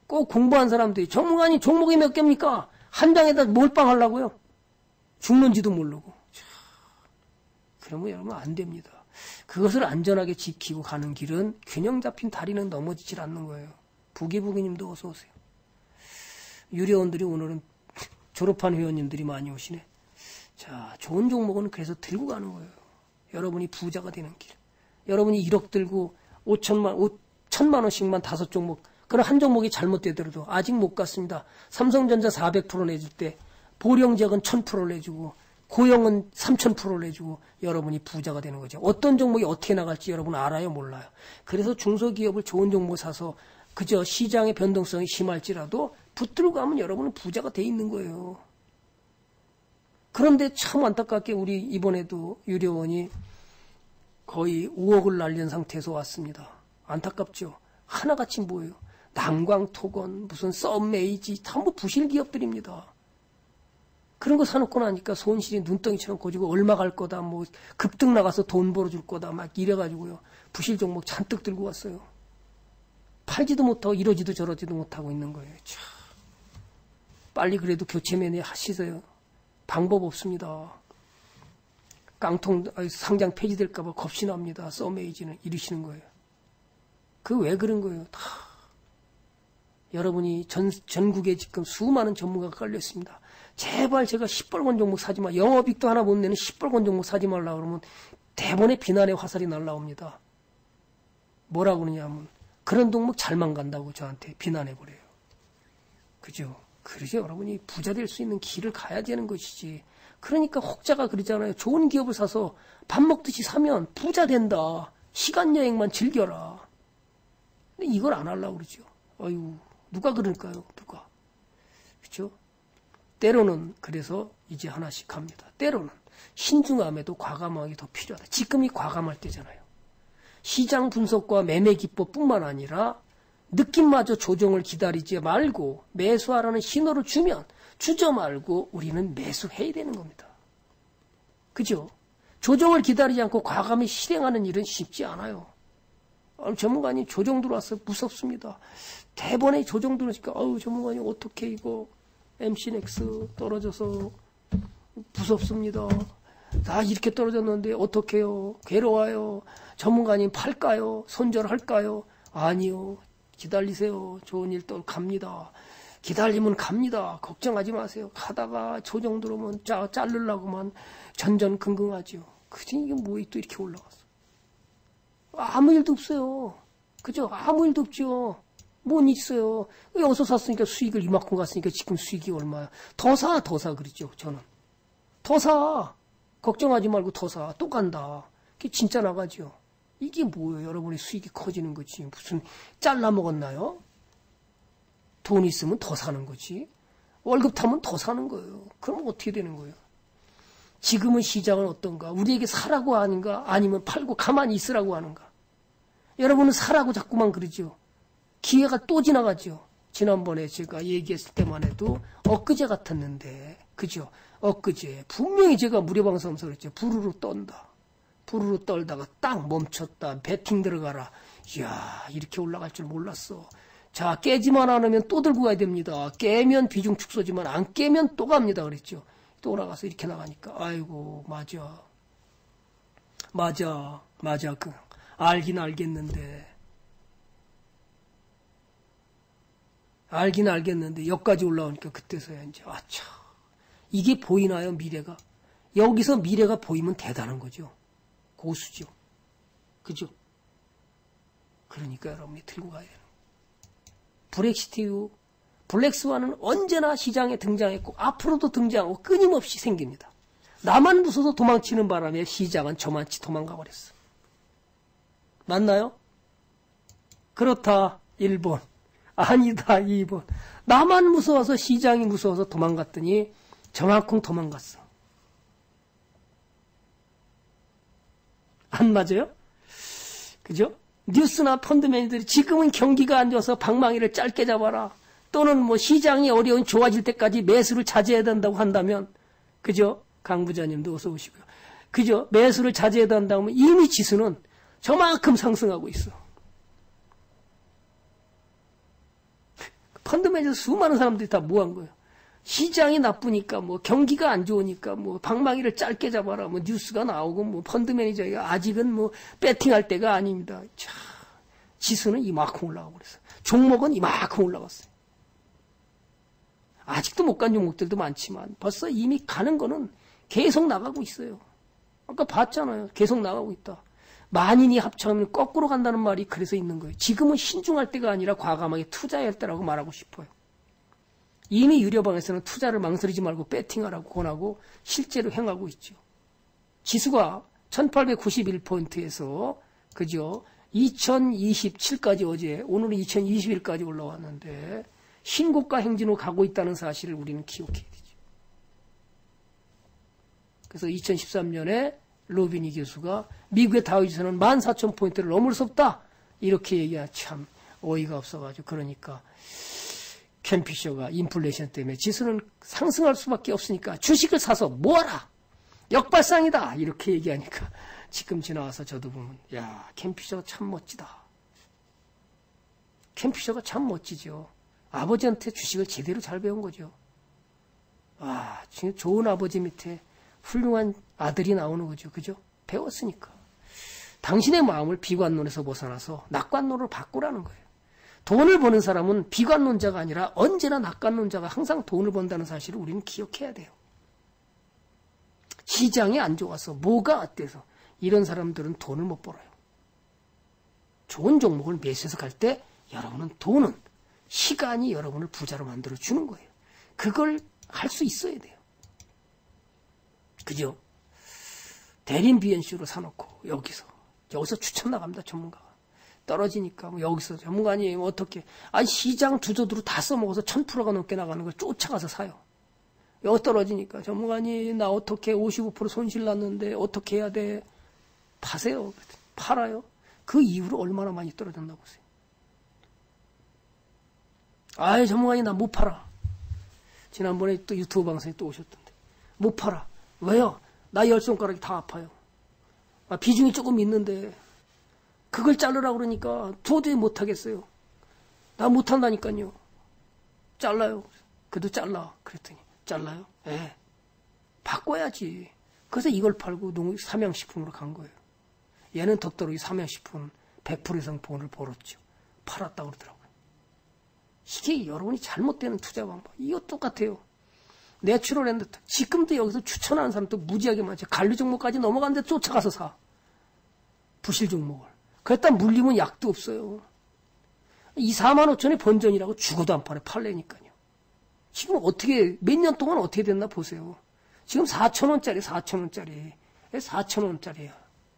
꼭 공부한 사람들이 전문가님 종목이 몇 개입니까? 한 장에다 몰빵하려고요? 죽는지도 모르고. 그러면 여러분 안 됩니다. 그것을 안전하게 지키고 가는 길은 균형 잡힌 다리는 넘어지질 않는 거예요. 부기부기님도 어서 오세요. 유료원들이 오늘은 졸업한 회원님들이 많이 오시네. 자, 좋은 종목은 그래서 들고 가는 거예요. 여러분이 부자가 되는 길. 여러분이 일억 들고 오천만, 오천만 원씩만 다섯 종목. 그럼 한 종목이 잘못되더라도 아직 못 갔습니다. 삼성전자 사백 퍼센트 내줄 때 보령제약은 천 퍼센트 내주고 고영은 삼천 퍼센트 내주고 여러분이 부자가 되는 거죠. 어떤 종목이 어떻게 나갈지 여러분 알아요? 몰라요? 그래서 중소기업을 좋은 종목 사서 그저 시장의 변동성이 심할지라도 붙들고 가면 여러분은 부자가 돼 있는 거예요. 그런데 참 안타깝게 우리 이번에도 유료원이 거의 오억을 날린 상태에서 왔습니다. 안타깝죠. 하나같이 뭐예요? 남광토건, 무슨 썸메이지, 다 뭐 부실 기업들입니다. 그런 거 사놓고 나니까 손실이 눈덩이처럼 커지고 얼마 갈 거다, 뭐 급등 나가서 돈 벌어줄 거다, 막 이래가지고요. 부실 종목 잔뜩 들고 왔어요. 팔지도 못하고 이러지도 저러지도 못하고 있는 거예요. 참. 빨리 그래도 교체 매매 하시세요. 방법 없습니다. 깡통 상장 폐지될까봐 겁이 납니다. 썸메이지는 이러시는 거예요. 그 왜 그런 거예요? 다 여러분이 전, 전국에 지금 수많은 전문가가 깔려있습니다. 제발 제가 시뻘건 종목 사지 마. 영업이익도 하나 못 내는 시뻘건 종목 사지 말라 그러면 대번에 비난의 화살이 날라옵니다. 뭐라고 그러냐면 그런 종목 잘만 간다고 저한테 비난해버려요. 그죠? 그러죠. 여러분이 부자 될 수 있는 길을 가야 되는 것이지. 그러니까 혹자가 그러잖아요. 좋은 기업을 사서 밥 먹듯이 사면 부자 된다. 시간 여행만 즐겨라. 근데 이걸 안 하려고 그러죠. 아유, 누가 그럴까요? 누가. 그렇죠? 때로는 그래서 이제 하나씩 합니다. 때로는 신중함에도 과감하게 더 필요하다. 지금이 과감할 때잖아요. 시장 분석과 매매 기법뿐만 아니라 느낌마저 조정을 기다리지 말고 매수하라는 신호를 주면 주저 말고 우리는 매수해야 되는 겁니다. 그죠? 조정을 기다리지 않고 과감히 실행하는 일은 쉽지 않아요. 아, 전문가님 조정 들어왔어요. 무섭습니다. 대번에 조정 들어오니까 아유 전문가님 어떻게 이거 엠씨넥스 떨어져서 무섭습니다. 다 이렇게 떨어졌는데 어떡해요? 괴로워요. 전문가님 팔까요? 손절할까요? 아니요. 기다리세요. 좋은 일 또 갑니다. 기다리면 갑니다. 걱정하지 마세요. 가다가 조정 들어오면 짜, 자르려고만 전전긍긍하죠. 그지 이게 뭐에 또 이렇게 올라갔어. 아무 일도 없어요. 그죠? 아무 일도 없죠. 뭔 일 있어요. 여기서 샀으니까 수익을 이만큼 갔으니까 지금 수익이 얼마야. 더 사, 더 사 그러죠. 저는. 더 사. 걱정하지 말고 더 사. 또 간다. 그게 진짜 나가죠. 이게 뭐예요? 여러분의 수익이 커지는 거지. 무슨 잘라 먹었나요? 돈 있으면 더 사는 거지. 월급 타면 더 사는 거예요. 그럼 어떻게 되는 거예요? 지금은 시장은 어떤가? 우리에게 사라고 하는가? 아니면 팔고 가만히 있으라고 하는가? 여러분은 사라고 자꾸만 그러죠. 기회가 또 지나가죠. 지난번에 제가 얘기했을 때만 해도 엊그제 같았는데, 그죠? 엊그제 분명히 제가 무료방송에서 그랬죠. 부르르 떤다. 부르르 떨다가 딱 멈췄다. 배팅 들어가라. 이야, 이렇게 올라갈 줄 몰랐어. 자, 깨지만 않으면 또 들고 가야 됩니다. 깨면 비중 축소지만 안 깨면 또 갑니다. 그랬죠. 또 나가서 이렇게 나가니까 아이고 맞아. 맞아. 맞아. 그 알긴 알겠는데. 알긴 알겠는데 여기까지 올라오니까 그때서야 이제 아차. 이게 보이나요? 미래가. 여기서 미래가 보이면 대단한 거죠. 고수죠. 그죠? 그러니까 여러분이 들고 가야 돼요. 브렉시트 이후 블랙스완은 언제나 시장에 등장했고 앞으로도 등장하고 끊임없이 생깁니다. 나만 무서워서 도망치는 바람에 시장은 저만치 도망가 버렸어. 맞나요? 그렇다. 일 번. 아니다. 이 번. 나만 무서워서 시장이 무서워서 도망갔더니 저만큼 도망갔어. 안 맞아요? 그죠? 뉴스나 펀드 매니저들이 지금은 경기가 안 좋아서 방망이를 짧게 잡아라. 또는 뭐 시장이 어려운 좋아질 때까지 매수를 자제해야 된다고 한다면, 그죠? 강 부자님도 어서 오시고요. 그죠? 매수를 자제해야 된다면 이미 지수는 저만큼 상승하고 있어. 펀드 매니저 수많은 사람들이 다 뭐 한 거예요? 시장이 나쁘니까, 뭐, 경기가 안 좋으니까, 뭐, 방망이를 짧게 잡아라, 뭐, 뉴스가 나오고, 뭐, 펀드 매니저가 아직은 뭐, 배팅할 때가 아닙니다. 자, 지수는 이만큼 올라가고 그랬어요. 종목은 이만큼 올라갔어요. 아직도 못 간 종목들도 많지만, 벌써 이미 가는 거는 계속 나가고 있어요. 아까 봤잖아요. 계속 나가고 있다. 만인이 합쳐하면 거꾸로 간다는 말이 그래서 있는 거예요. 지금은 신중할 때가 아니라 과감하게 투자할 때라고 말하고 싶어요. 이미 유료방에서는 투자를 망설이지 말고 배팅하라고 권하고 실제로 행하고 있죠. 지수가 천팔백구십일 포인트에서 그죠? 이천이십칠까지 어제, 오늘은 이천이십일까지 올라왔는데 신고가 행진으로 가고 있다는 사실을 우리는 기억해야 되죠. 그래서 이천십삼 년에 로비니 교수가 미국의 다우지수는 만 사천 포인트를 넘을 수 없다. 이렇게 얘기하 참 어이가 없어가지고 그러니까 켄 피셔가 인플레이션 때문에 지수는 상승할 수밖에 없으니까 주식을 사서 모아라. 역발상이다. 이렇게 얘기하니까 지금 지나와서 저도 보면 야, 켄 피셔가 참 멋지다. 켄 피셔가 참 멋지죠. 아버지한테 주식을 제대로 잘 배운 거죠. 아, 지금 좋은 아버지 밑에 훌륭한 아들이 나오는 거죠. 그죠? 배웠으니까. 당신의 마음을 비관론에서 벗어나서 낙관론으로 바꾸라는 거예요. 돈을 버는 사람은 비관론자가 아니라 언제나 낙관론자가 항상 돈을 번다는 사실을 우리는 기억해야 돼요. 시장이 안 좋아서 뭐가 어때서 이런 사람들은 돈을 못 벌어요. 좋은 종목을 매수해서 갈 때 여러분은 돈은 시간이 여러분을 부자로 만들어 주는 거예요. 그걸 할 수 있어야 돼요. 그죠? 대림 비엔씨로 사놓고 여기서 여기서 추천 나갑니다. 전문가가. 떨어지니까 뭐 여기서 전문가님 뭐 어떻게 아니 시장 주저두루 다 써먹어서 천 퍼센트가 넘게 나가는 걸 쫓아가서 사요. 여기 떨어지니까 전문가님 나 어떻게 오십오 퍼센트 손실 났는데 어떻게 해야 돼? 파세요. 팔아요. 그 이후로 얼마나 많이 떨어졌나 보세요. 아이 전문가님 나 못 팔아. 지난번에 또 유튜브 방송에 또 오셨던데 못 팔아. 왜요? 나 열 손가락이 다 아파요. 아, 비중이 조금 있는데 그걸 자르라고 그러니까 도저히 못하겠어요. 나 못한다니까요. 잘라요. 그래도 잘라. 그랬더니 잘라요? 예. 바꿔야지. 그래서 이걸 팔고 농 삼양식품으로 간 거예요. 얘는 덕더러 이 삼양식품 백 퍼센트 이상 돈을 벌었죠. 팔았다고 그러더라고요. 이게 여러분이 잘못되는 투자 방법. 이거 똑같아요. 내추럴 앤드 지금도 여기서 추천하는 사람도 무지하게 많죠. 관리 종목까지 넘어가는데 쫓아가서 사. 부실 종목을. 그랬다 물리면 약도 없어요. 이 사만 오천에 번전이라고 죽어도 안 팔아요. 팔래니까요. 지금 어떻게 몇 년 동안 어떻게 됐나 보세요. 지금 사천 원짜리 사천 원짜리 사천 원짜리야.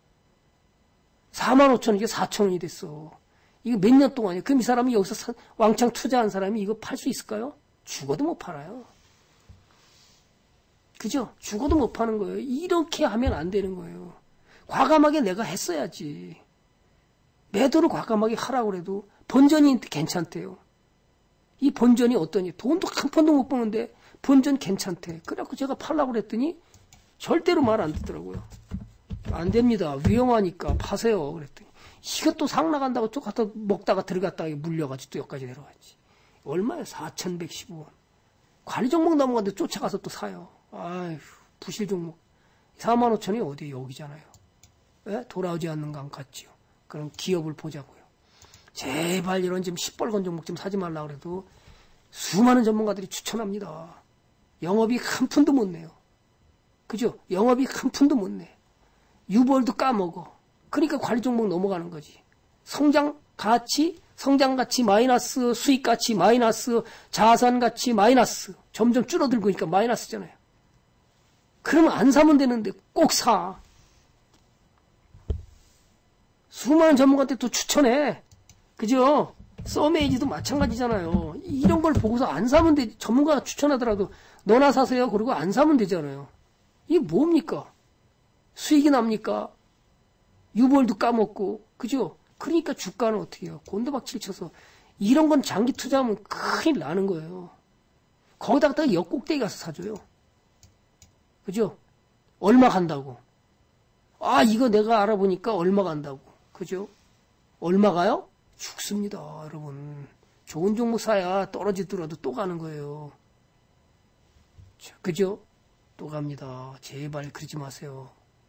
사만 오천 원 이게 사천 원이 됐어. 이거 몇 년 동안이야. 그럼 이 사람이 여기서 사, 왕창 투자한 사람이 이거 팔 수 있을까요? 죽어도 못 팔아요. 그죠? 죽어도 못 파는 거예요. 이렇게 하면 안 되는 거예요. 과감하게 내가 했어야지. 매도를 과감하게 하라고 해도 본전이 괜찮대요. 이 본전이 어떠니? 돈도 한 푼도 못 버는데 본전 괜찮대. 그래갖고 제가 팔라고 그랬더니 절대로 말 안 듣더라고요. 안 됩니다. 위험하니까 파세요. 그랬더니 이것도 상 나간다고 쭉 갖다 먹다가 들어갔다가 물려가지고 또 여기까지 내려왔지. 얼마야? 사천백십오 원. 관리 종목 넘어갔는데 쫓아가서 또 사요. 아휴, 부실 종목. 사만 오천이 어디 여기잖아요. 왜? 돌아오지 않는 것 같지요. 그럼 기업을 보자고요. 제발 이런 좀 시뻘건 종목 좀 사지 말라 그래도 수많은 전문가들이 추천합니다. 영업이 한 푼도 못 내요. 그죠? 영업이 한 푼도 못 내. 유보율도 까먹어. 그러니까 관리 종목 넘어가는 거지. 성장 가치, 성장 가치 마이너스, 수익 가치 마이너스, 자산 가치 마이너스. 점점 줄어들고 있으니까 마이너스잖아요. 그러면 안 사면 되는데 꼭 사. 수많은 전문가한테 또 추천해. 그죠? 서메이지도 마찬가지잖아요. 이런 걸 보고서 안 사면 돼. 전문가가 추천하더라도 너나 사세요. 그리고 안 사면 되잖아요. 이게 뭡니까? 수익이 납니까? 유보율도 까먹고. 그죠? 그러니까 주가는 어떻게 해요? 곤두박질 쳐서. 이런 건 장기 투자하면 큰일 나는 거예요. 거기다가 역꼭대기 가서 사줘요. 그죠? 얼마 간다고. 아, 이거 내가 알아보니까 얼마 간다고. 그죠? 얼마 가요? 죽습니다, 여러분. 좋은 종목 사야 떨어지더라도 또 가는 거예요. 자, 그죠? 또 갑니다. 제발 그러지 마세요.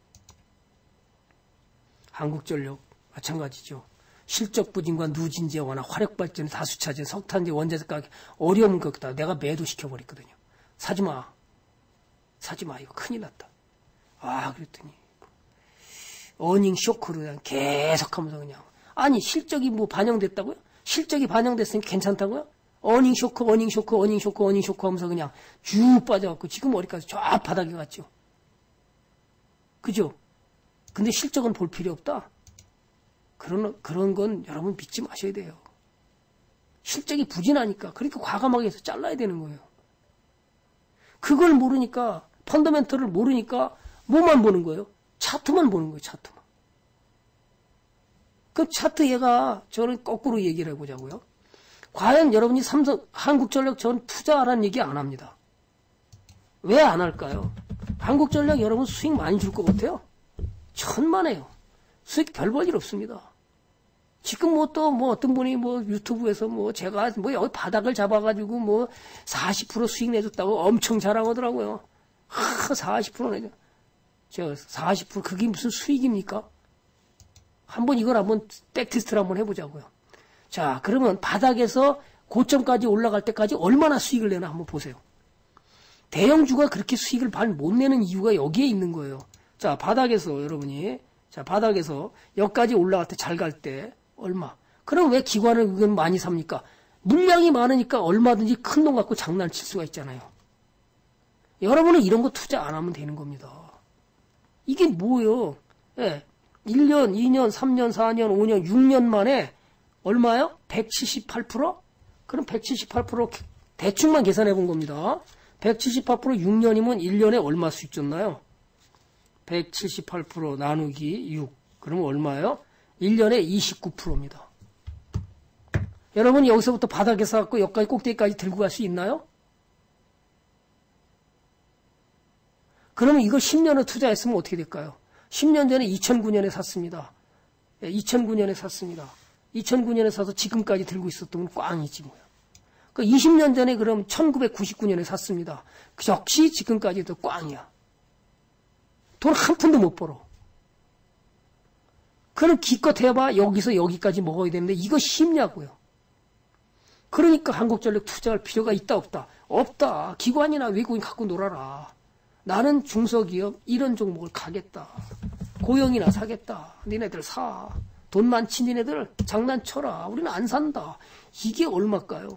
한국전력 마찬가지죠. 실적 부진과 누진제 완화, 화력 발전, 다수차진, 석탄제, 원자재 가격 어려움을 겪다 내가 매도시켜 버렸거든요. 사지 마. 사지 마. 이거 큰일 났다. 아, 그랬더니 어닝 쇼크로 그냥 계속하면서 그냥 아니 실적이 뭐 반영됐다고요? 실적이 반영됐으니 괜찮다고요? 어닝 쇼크, 어닝 쇼크, 어닝 쇼크, 어닝 쇼크 하면서 그냥 쭉 빠져갖고 지금 어디까지 쫙 바닥에 갔죠. 그죠? 근데 실적은 볼 필요 없다. 그런, 그런 건 여러분 믿지 마셔야 돼요. 실적이 부진하니까 그렇게 과감하게 해서 잘라야 되는 거예요. 그걸 모르니까, 펀더멘털을 모르니까 뭐만 보는 거예요? 차트만 보는 거예요, 차트만. 그 차트 얘가 저는 거꾸로 얘기를 해보자고요. 과연 여러분이 삼성, 한국전력 전 투자하라는 얘기 안 합니다. 왜 안 할까요? 한국전력 여러분 수익 많이 줄 것 같아요? 천만에요. 수익 별 볼 일 없습니다. 지금 뭐 또 뭐 어떤 분이 뭐 유튜브에서 뭐 제가 뭐 여기 바닥을 잡아가지고 뭐 사십 퍼센트 수익 내줬다고 엄청 자랑하더라고요. 하, 사십 퍼센트 내줘. 저 사십 퍼센트 그게 무슨 수익입니까? 한번 이걸 한번 백테스트를 한번 해보자고요. 자, 그러면 바닥에서 고점까지 올라갈 때까지 얼마나 수익을 내나 한번 보세요. 대형주가 그렇게 수익을 잘 못 내는 이유가 여기에 있는 거예요. 자, 바닥에서 여러분이 자, 바닥에서 여기까지 올라갈 때 잘 갈 때 얼마? 그럼 왜 기관을 그건 많이 삽니까? 물량이 많으니까 얼마든지 큰 돈 갖고 장난칠 수가 있잖아요. 여러분은 이런 거 투자 안 하면 되는 겁니다. 이게 뭐예요? 예. 일 년, 이 년, 삼 년, 사 년, 오 년, 육 년 만에 얼마요? 백칠십팔 퍼센트? 그럼 백칠십팔 퍼센트 대충만 계산해 본 겁니다. 백칠십팔 퍼센트 육 년이면 일 년에 얼마 수익 줬나요? 백칠십팔 퍼센트 나누기 육. 그러면 얼마예요? 일 년에 이십구 퍼센트입니다. 여러분 여기서부터 바닥에서 갖고 여기까지 꼭대기까지 들고 갈 수 있나요? 그러면 이거 십 년을 투자했으면 어떻게 될까요? 십 년 전에 이천구 년에 샀습니다. 예, 이천구 년에 샀습니다. 이천구 년에 사서 지금까지 들고 있었던 건 꽝이지 뭐야. 그 이십 년 전에 그럼 천구백구십구 년에 샀습니다. 역시 지금까지도 꽝이야. 돈 한 푼도 못 벌어. 그럼 기껏 해봐 여기서 여기까지 먹어야 되는데 이거 쉽냐고요. 그러니까 한국전력 투자할 필요가 있다 없다? 없다. 기관이나 외국인 갖고 놀아라. 나는 중소기업 이런 종목을 가겠다. 고영이나 사겠다. 니네들 사. 돈 많지 니네들 장난쳐라. 우리는 안 산다. 이게 얼마일까요?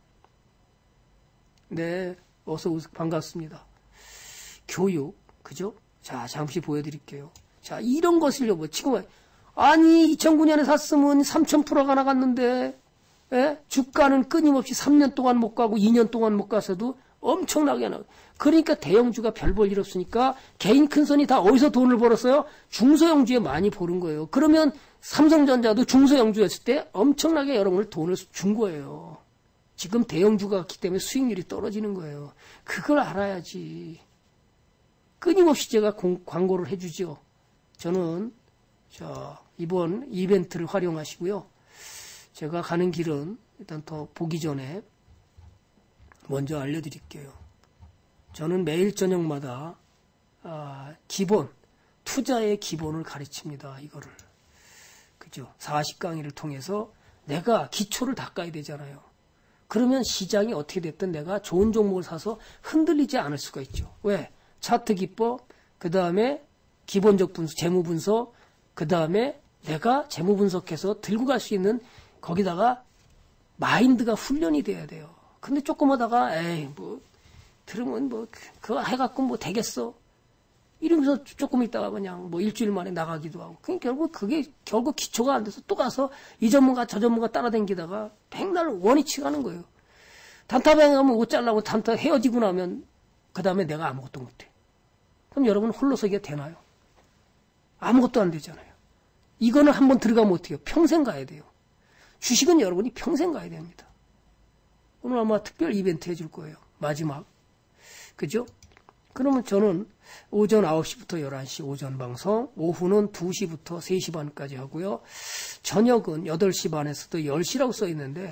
네, 어서 오세요. 반갑습니다. 교육, 그죠? 자, 잠시 보여드릴게요. 자, 이런 것을 여보, 지금, 아니, 이천구 년에 샀으면 삼천 퍼센트가 나갔는데, 예? 주가는 끊임없이 삼 년 동안 못 가고 이 년 동안 못 가서도 엄청나게 나가. 그러니까 대형주가 별 볼 일 없으니까 개인 큰손이 다 어디서 돈을 벌었어요? 중소형주에 많이 버는 거예요. 그러면 삼성전자도 중소형주였을 때 엄청나게 여러분을 돈을 준 거예요. 지금 대형주가 갔기 때문에 수익률이 떨어지는 거예요. 그걸 알아야지. 끊임없이 제가 공, 광고를 해주죠. 저는 자, 이번 이벤트를 활용하시고요. 제가 가는 길은 일단 더 보기 전에 먼저 알려드릴게요. 저는 매일 저녁마다 아, 기본, 투자의 기본을 가르칩니다. 이거를. 그죠? 사십 강의를 통해서 내가 기초를 닦아야 되잖아요. 그러면 시장이 어떻게 됐든 내가 좋은 종목을 사서 흔들리지 않을 수가 있죠. 왜? 차트 기법, 그 다음에 기본적 분석, 재무 분석, 그 다음에 내가 재무 분석해서 들고 갈 수 있는 거기다가 마인드가 훈련이 돼야 돼요. 근데 조금 하다가 에이 뭐 들으면 뭐 그거 해갖고 뭐 되겠어 이러면서 조금 있다가 그냥 뭐 일주일 만에 나가기도 하고 그냥 결국 그게 결국 기초가 안 돼서 또 가서 이 전문가 저 전문가 따라다니다가 백날 원위치 가는 거예요. 단타방에 가면 옷 잘라고 단타 헤어지고 나면 그 다음에 내가 아무것도 못해. 그럼 여러분 홀로서기가 되나요? 아무것도 안 되잖아요. 이거는 한번 들어가면 어때요? 평생 가야 돼요. 주식은 여러분이 평생 가야 됩니다. 오늘 아마 특별 이벤트 해줄 거예요. 마지막. 그죠? 그러면 저는 오전 아홉 시부터 열한 시 오전 방송, 오후는 두 시부터 세 시 반까지 하고요. 저녁은 여덟 시 반에서도 열 시라고 써 있는데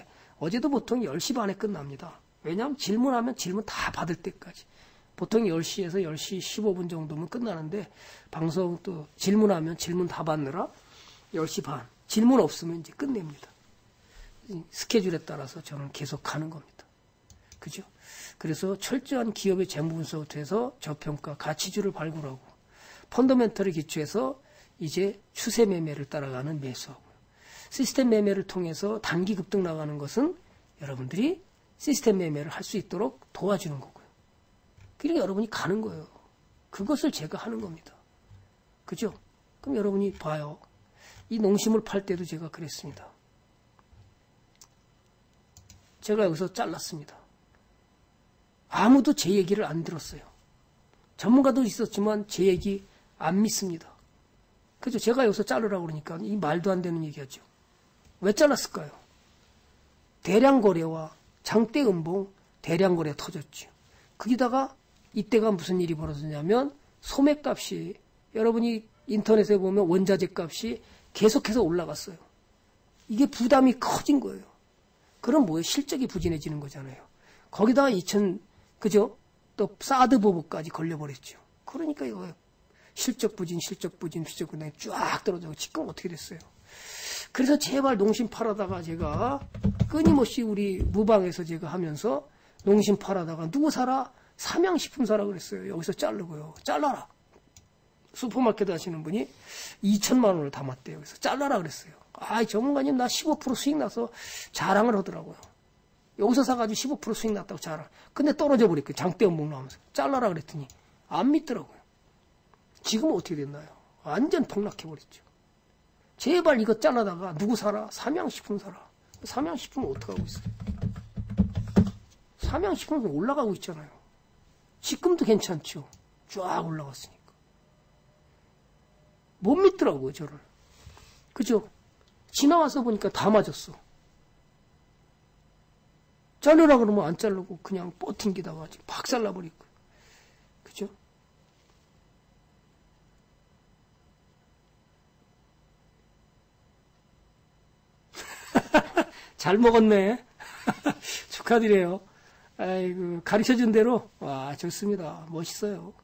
어제도 보통 열 시 반에 끝납니다. 왜냐하면 질문하면 질문 다 받을 때까지. 보통 열 시에서 열 시 십오 분 정도면 끝나는데 방송 또 질문하면 질문 다 받느라 열 시 반. 질문 없으면 이제 끝냅니다. 스케줄에 따라서 저는 계속 가는 겁니다. 그죠? 그래서 철저한 기업의 재무 분석을 해서 저평가 가치주를 발굴하고 펀더멘털을 기초해서 이제 추세 매매를 따라가는 매수하고요. 시스템 매매를 통해서 단기 급등 나가는 것은 여러분들이 시스템 매매를 할 수 있도록 도와주는 거고요. 그러니까 여러분이 가는 거예요. 그것을 제가 하는 겁니다. 그죠? 그럼 여러분이 봐요. 이 농심을 팔 때도 제가 그랬습니다. 제가 여기서 잘랐습니다. 아무도 제 얘기를 안 들었어요. 전문가도 있었지만 제 얘기 안 믿습니다. 그죠? 제가 여기서 자르라고 그러니까 이 말도 안 되는 얘기였죠. 왜 잘랐을까요? 대량 거래와 장대 음봉 대량 거래 터졌죠. 거기다가 이때가 무슨 일이 벌어졌냐면 소매값이 여러분이 인터넷에 보면 원자재 값이 계속해서 올라갔어요. 이게 부담이 커진 거예요. 그럼 뭐예요? 실적이 부진해지는 거잖아요. 거기다가 이천 그죠? 또 사드 보복까지 걸려버렸죠. 그러니까 이거 실적 부진, 실적 부진, 실적 부진 쫙 떨어져서 지금 어떻게 됐어요? 그래서 제발 농심 팔아다가 제가 끊임없이 우리 무방에서 제가 하면서 농심 팔아다가 누구 사라? 삼양식품 사라 그랬어요. 여기서 자르고요. 잘라라. 슈퍼마켓 하시는 분이 이천만 원을 담았대요. 그래서 잘라라 그랬어요. 아이 전문가님 나 십오 퍼센트 수익 나서 자랑을 하더라고요. 여기서 사가지고 십오 퍼센트 수익 났다고 자랑. 근데 떨어져 버렸거든요. 장대 음봉 나오면서. 잘라라 그랬더니 안 믿더라고요. 지금은 어떻게 됐나요? 완전 폭락해버렸죠. 제발 이거 잘라다가 누구 사라? 삼양식품 사라. 삼양식품은 어떻게 하고 있어요? 삼양식품은 올라가고 있잖아요. 지금도 괜찮죠. 쫙 올라갔으니까. 못 믿더라고요, 저를. 그죠? 지나와서 보니까 다 맞았어. 자르라 그러면 안 자르고 그냥 뻗팅기다가 박살나버리고. 그죠? 잘 먹었네. 축하드려요. 아이고, 가르쳐준 대로, 와, 좋습니다. 멋있어요.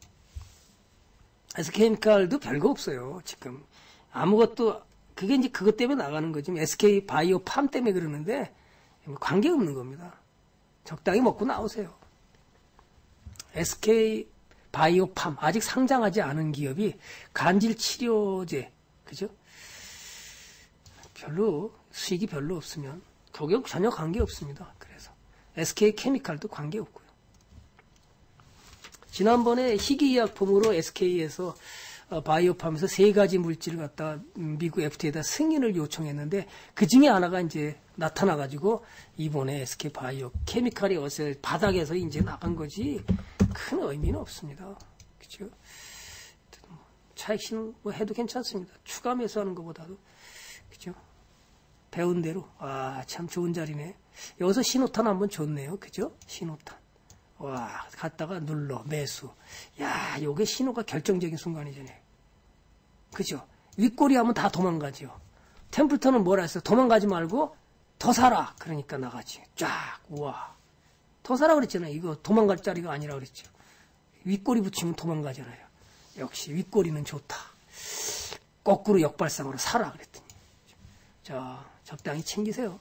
에스케이케미칼도 별거 없어요, 지금. 아무것도, 그게 이제 그것 때문에 나가는 거지. 에스케이 바이오팜 때문에 그러는데, 관계없는 겁니다. 적당히 먹고 나오세요. 에스케이 바이오팜, 아직 상장하지 않은 기업이 간질 치료제, 그죠? 별로, 수익이 별로 없으면, 거기 전혀 관계 없습니다. 그래서. 에스케이케미칼도 관계 없고요. 지난번에 희귀의약품으로 에스케이에서 어, 바이오팜에서 세 가지 물질을 갖다 미국 에프디에이에다 승인을 요청했는데 그 중에 하나가 이제 나타나가지고 이번에 에스케이 바이오 케미칼이 어서 바닥에서 이제 나간 거지 큰 의미는 없습니다. 그죠? 차익실은 뭐 해도 괜찮습니다. 추가 매수하는 것보다도 그죠? 배운 대로 아 참 좋은 자리네. 여기서 신호탄 한번 줬네요. 그죠? 신호탄. 와, 갔다가 눌러, 매수. 야, 요게 신호가 결정적인 순간이잖아요. 그죠? 윗꼬리 하면 다 도망가죠. 템플턴은 뭐라 했어요? 도망가지 말고 더 사라. 그러니까 나가지. 쫙, 우와. 더 사라 그랬잖아요. 이거 도망갈 자리가 아니라 그랬죠. 윗꼬리 붙이면 도망가잖아요. 역시 윗꼬리는 좋다. 거꾸로 역발상으로 사라 그랬더니. 자, 적당히 챙기세요.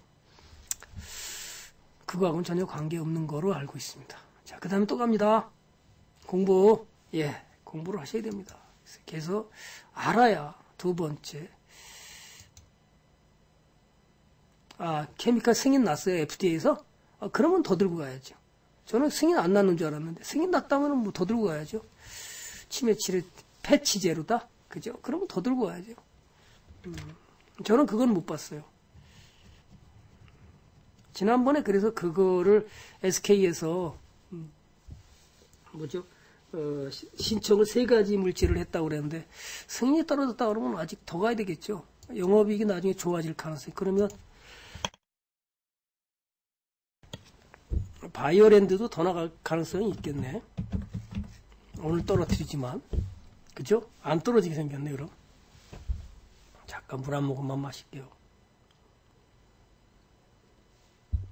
그거하고는 전혀 관계없는 거로 알고 있습니다. 자, 그 다음에 또 갑니다. 공부. 예, 공부를 하셔야 됩니다. 그래서 알아야 두 번째. 아, 케미칼 승인 났어요, 에프디에이에서? 아, 그러면 더 들고 가야죠. 저는 승인 안 났는 줄 알았는데, 승인 났다면 뭐 더 들고 가야죠. 치매치료 패치제로다? 그죠? 그러면 더 들고 가야죠. 음, 저는 그건 못 봤어요. 지난번에 그래서 그거를 에스케이에서 음, 뭐죠? 어, 신청을 세 가지 물질을 했다고 그랬는데 승인이 떨어졌다 그러면 아직 더 가야 되겠죠. 영업이익이 나중에 좋아질 가능성이. 그러면 바이오랜드도 더 나갈 가능성이 있겠네. 오늘 떨어뜨리지만 그죠? 안 떨어지게 생겼네. 그럼 잠깐 물 한 모금만 마실게요.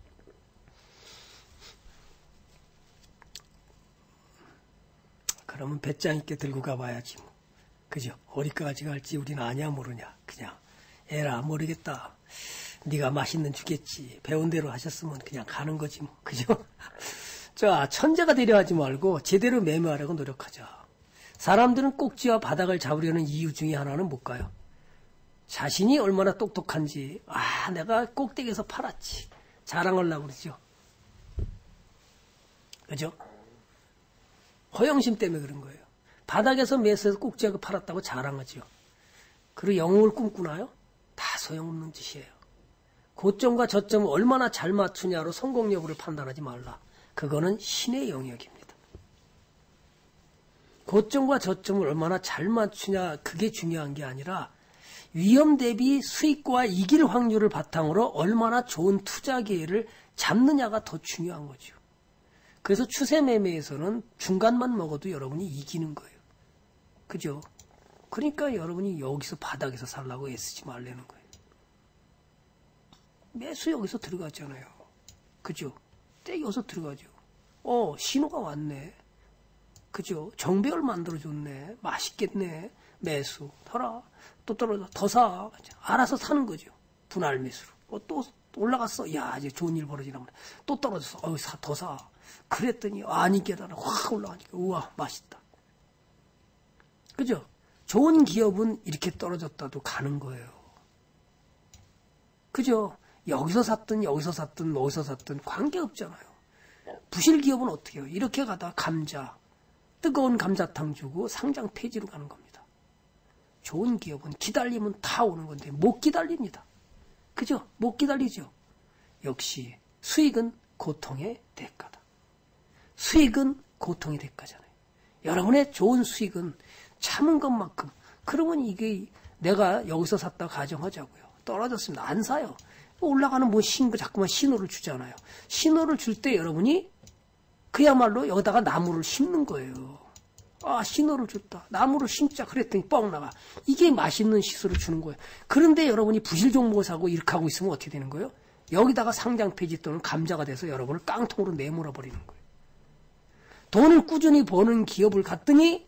그러면 배짱 있게 들고 가봐야지 뭐. 그죠? 어디까지 갈지 우리는 아냐 모르냐. 그냥 에라 모르겠다. 네가 맛있는 주겠지. 배운 대로 하셨으면 그냥 가는 거지 뭐. 그죠? 자, 천재가 되려 하지 말고 제대로 매매하려고 노력하자. 사람들은 꼭지와 바닥을 잡으려는 이유 중에 하나는 뭘까요? 자신이 얼마나 똑똑한지, 아, 내가 꼭대기에서 팔았지. 자랑하려고 그러죠. 그죠? 허영심 때문에 그런 거예요. 바닥에서 매수해서 꼭지하고 팔았다고 자랑하죠. 그리고 영웅을 꿈꾸나요? 다 소용없는 짓이에요. 고점과 저점을 얼마나 잘 맞추냐로 성공 여부를 판단하지 말라. 그거는 신의 영역입니다. 고점과 저점을 얼마나 잘 맞추냐 그게 중요한 게 아니라 위험 대비 수익과 이길 확률을 바탕으로 얼마나 좋은 투자 기회를 잡느냐가 더 중요한 거죠. 그래서 추세 매매에서는 중간만 먹어도 여러분이 이기는 거예요. 그죠? 그러니까 여러분이 여기서 바닥에서 살라고 애쓰지 말라는 거예요. 매수 여기서 들어갔잖아요. 그죠? 때 여기서 들어가죠. 어, 신호가 왔네. 그죠? 정배열 만들어줬네. 맛있겠네. 매수. 더라. 또 떨어져. 더 사. 알아서 사는 거죠. 분할 매수로. 어, 또 올라갔어. 야, 이제 좋은 일 벌어지나 보네. 또 떨어졌어. 어, 사, 더 사. 그랬더니 아니 계단을 확 올라가니까 우와 맛있다. 그죠? 좋은 기업은 이렇게 떨어졌다도 가는 거예요. 그죠? 여기서 샀든 여기서 샀든 어디서 샀든 관계없잖아요. 부실 기업은 어떻게 해요? 이렇게 가다가 감자, 뜨거운 감자탕 주고 상장 폐지로 가는 겁니다. 좋은 기업은 기다리면 다 오는 건데 못 기다립니다. 그죠? 못 기다리죠. 역시 수익은 고통의 대가다. 수익은 고통의 대가잖아요. 여러분의 좋은 수익은 참은 것만큼. 그러면 이게 내가 여기서 샀다 가정하자고요. 떨어졌습니다. 안 사요. 올라가는 뭐 신고 자꾸만 신호를 주잖아요. 신호를 줄 때 여러분이 그야말로 여기다가 나무를 심는 거예요. 아, 신호를 줬다. 나무를 심자. 그랬더니 뻥 나가. 이게 맛있는 시소를 주는 거예요. 그런데 여러분이 부실 종목을 사고 이렇게 하고 있으면 어떻게 되는 거예요? 여기다가 상장 폐지 또는 감자가 돼서 여러분을 깡통으로 내몰아 버리는 거예요. 돈을 꾸준히 버는 기업을 갔더니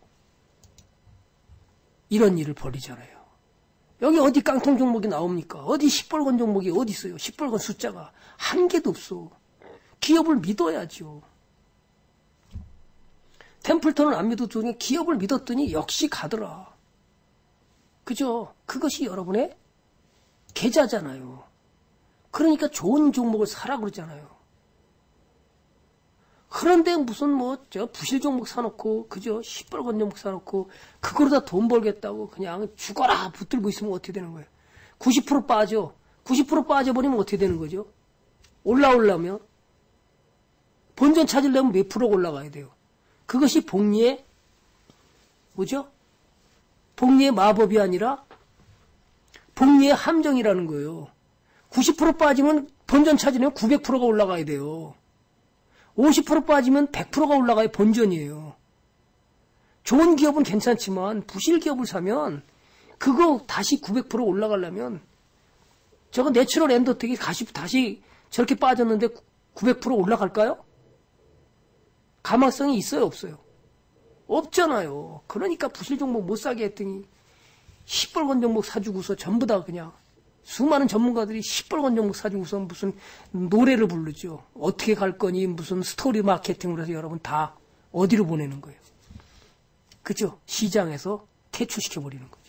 이런 일을 벌이잖아요. 여기 어디 깡통 종목이 나옵니까? 어디 시뻘건 종목이 어디 있어요? 시뻘건 숫자가 한 개도 없어. 기업을 믿어야죠. 템플턴을 안 믿었더니 기업을 믿었더니 역시 가더라. 그죠? 그것이 여러분의 계좌잖아요. 그러니까 좋은 종목을 사라 그러잖아요. 그런데 무슨 뭐 저 부실 종목 사놓고 그죠? 시뻘건 종목 사놓고 그거로다 돈 벌겠다고 그냥 죽어라 붙들고 있으면 어떻게 되는 거예요? 구십 퍼센트 빠져. 구십 퍼센트 빠져버리면 어떻게 되는 거죠? 올라오려면 본전 찾으려면 몇 프로가 올라가야 돼요? 그것이 복리의 뭐죠? 복리의 마법이 아니라 복리의 함정이라는 거예요. 구십 퍼센트 빠지면 본전 찾으려면 구백 퍼센트가 올라가야 돼요. 오십 퍼센트 빠지면 백 퍼센트가 올라가야 본전이에요. 좋은 기업은 괜찮지만 부실 기업을 사면 그거 다시 구백 퍼센트 올라가려면 저거 내추럴 엔더텍이 다시 저렇게 빠졌는데 구백 퍼센트 올라갈까요? 가망성이 있어요, 없어요? 없잖아요. 그러니까 부실 종목 못 사게 했더니 시뻘건 종목 사주고서 전부 다 그냥 수많은 전문가들이 시뻘건 종목 사주고서 무슨 노래를 부르죠. 어떻게 갈 거니 무슨 스토리 마케팅으로 해서 여러분 다 어디로 보내는 거예요. 그죠? 시장에서 퇴출시켜버리는 거죠.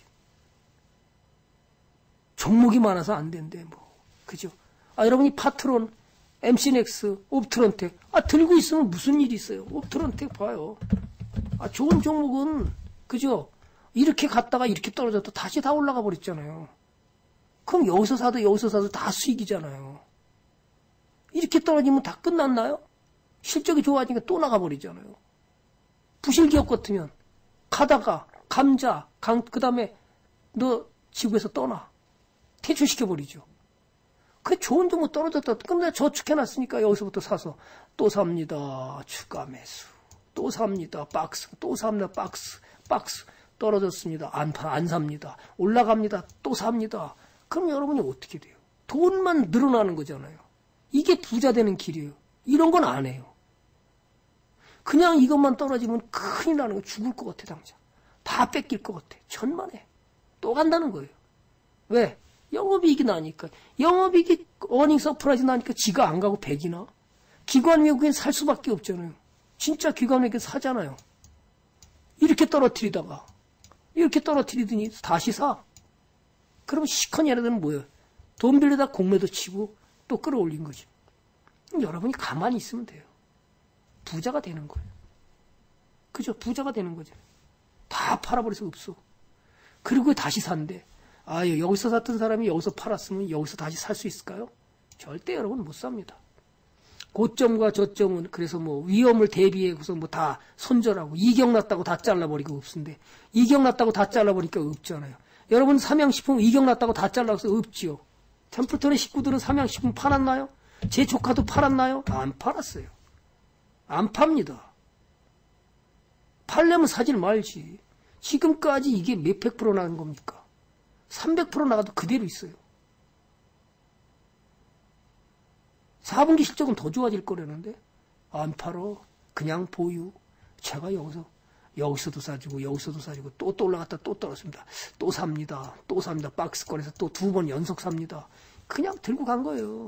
종목이 많아서 안 된대 뭐. 그죠? 아, 여러분이 파트론, 엠씨넥스, 옵트론텍 아 들고 있으면 무슨 일이 있어요. 옵트론텍 봐요. 아, 좋은 종목은 그죠? 이렇게 갔다가 이렇게 떨어졌다 다시 다 올라가 버렸잖아요. 그럼 여기서 사도 여기서 사도 다 수익이잖아요. 이렇게 떨어지면 다 끝났나요? 실적이 좋아지니까 또 나가버리잖아요. 부실기업 같으면 가다가 감자, 강, 그 다음에 너 지구에서 떠나. 퇴출시켜버리죠. 그 좋은 종목 떨어졌다. 그럼 내가 저축해놨으니까 여기서부터 사서 또 삽니다. 추가 매수. 또 삽니다. 박스. 또 삽니다. 박스. 박스. 떨어졌습니다. 안, 안 삽니다. 올라갑니다. 또 삽니다. 그럼 여러분이 어떻게 돼요? 돈만 늘어나는 거잖아요. 이게 부자 되는 길이에요. 이런 건 안 해요. 그냥 이것만 떨어지면 큰일 나는 거 죽을 것 같아 당장. 다 뺏길 것 같아. 천만에. 또 간다는 거예요. 왜? 영업이익이 나니까. 영업이익이 어닝 서프라이즈 나니까 지가 안 가고 백이나. 기관 외국엔 살 수밖에 없잖아요. 진짜 기관 외국엔 사잖아요. 이렇게 떨어뜨리다가 이렇게 떨어뜨리더니 다시 사. 그러면 시커니 얘네들은 뭐예요? 돈 빌려다 공매도 치고 또 끌어올린 거죠. 여러분이 가만히 있으면 돼요. 부자가 되는 거예요. 그죠? 부자가 되는 거죠. 다 팔아버려서 없어. 그리고 다시 산대. 아, 여기서 샀던 사람이 여기서 팔았으면 여기서 다시 살 수 있을까요? 절대 여러분 못 삽니다. 고점과 저점은 그래서 뭐 위험을 대비해서 뭐 다 손절하고 이격 났다고 다 잘라버리고 없는데 이격 났다고 다 잘라버리니까 없잖아요. 여러분 삼양식품 이격 났다고 다 잘라서 없지요. 템플턴의 식구들은 삼양식품 팔았나요? 제 조카도 팔았나요? 안 팔았어요. 안 팝니다. 팔려면 사질 말지. 지금까지 이게 몇백 프로 나간 겁니까? 삼백 프로 나가도 그대로 있어요. 사 분기 실적은 더 좋아질 거라는데 안 팔어. 그냥 보유. 제가 여기서 여기서도 사주고 여기서도 사주고 또 또 올라갔다 또 떨어집니다. 또 삽니다. 또 삽니다. 박스권에서 또 두 번 연속 삽니다. 그냥 들고 간 거예요.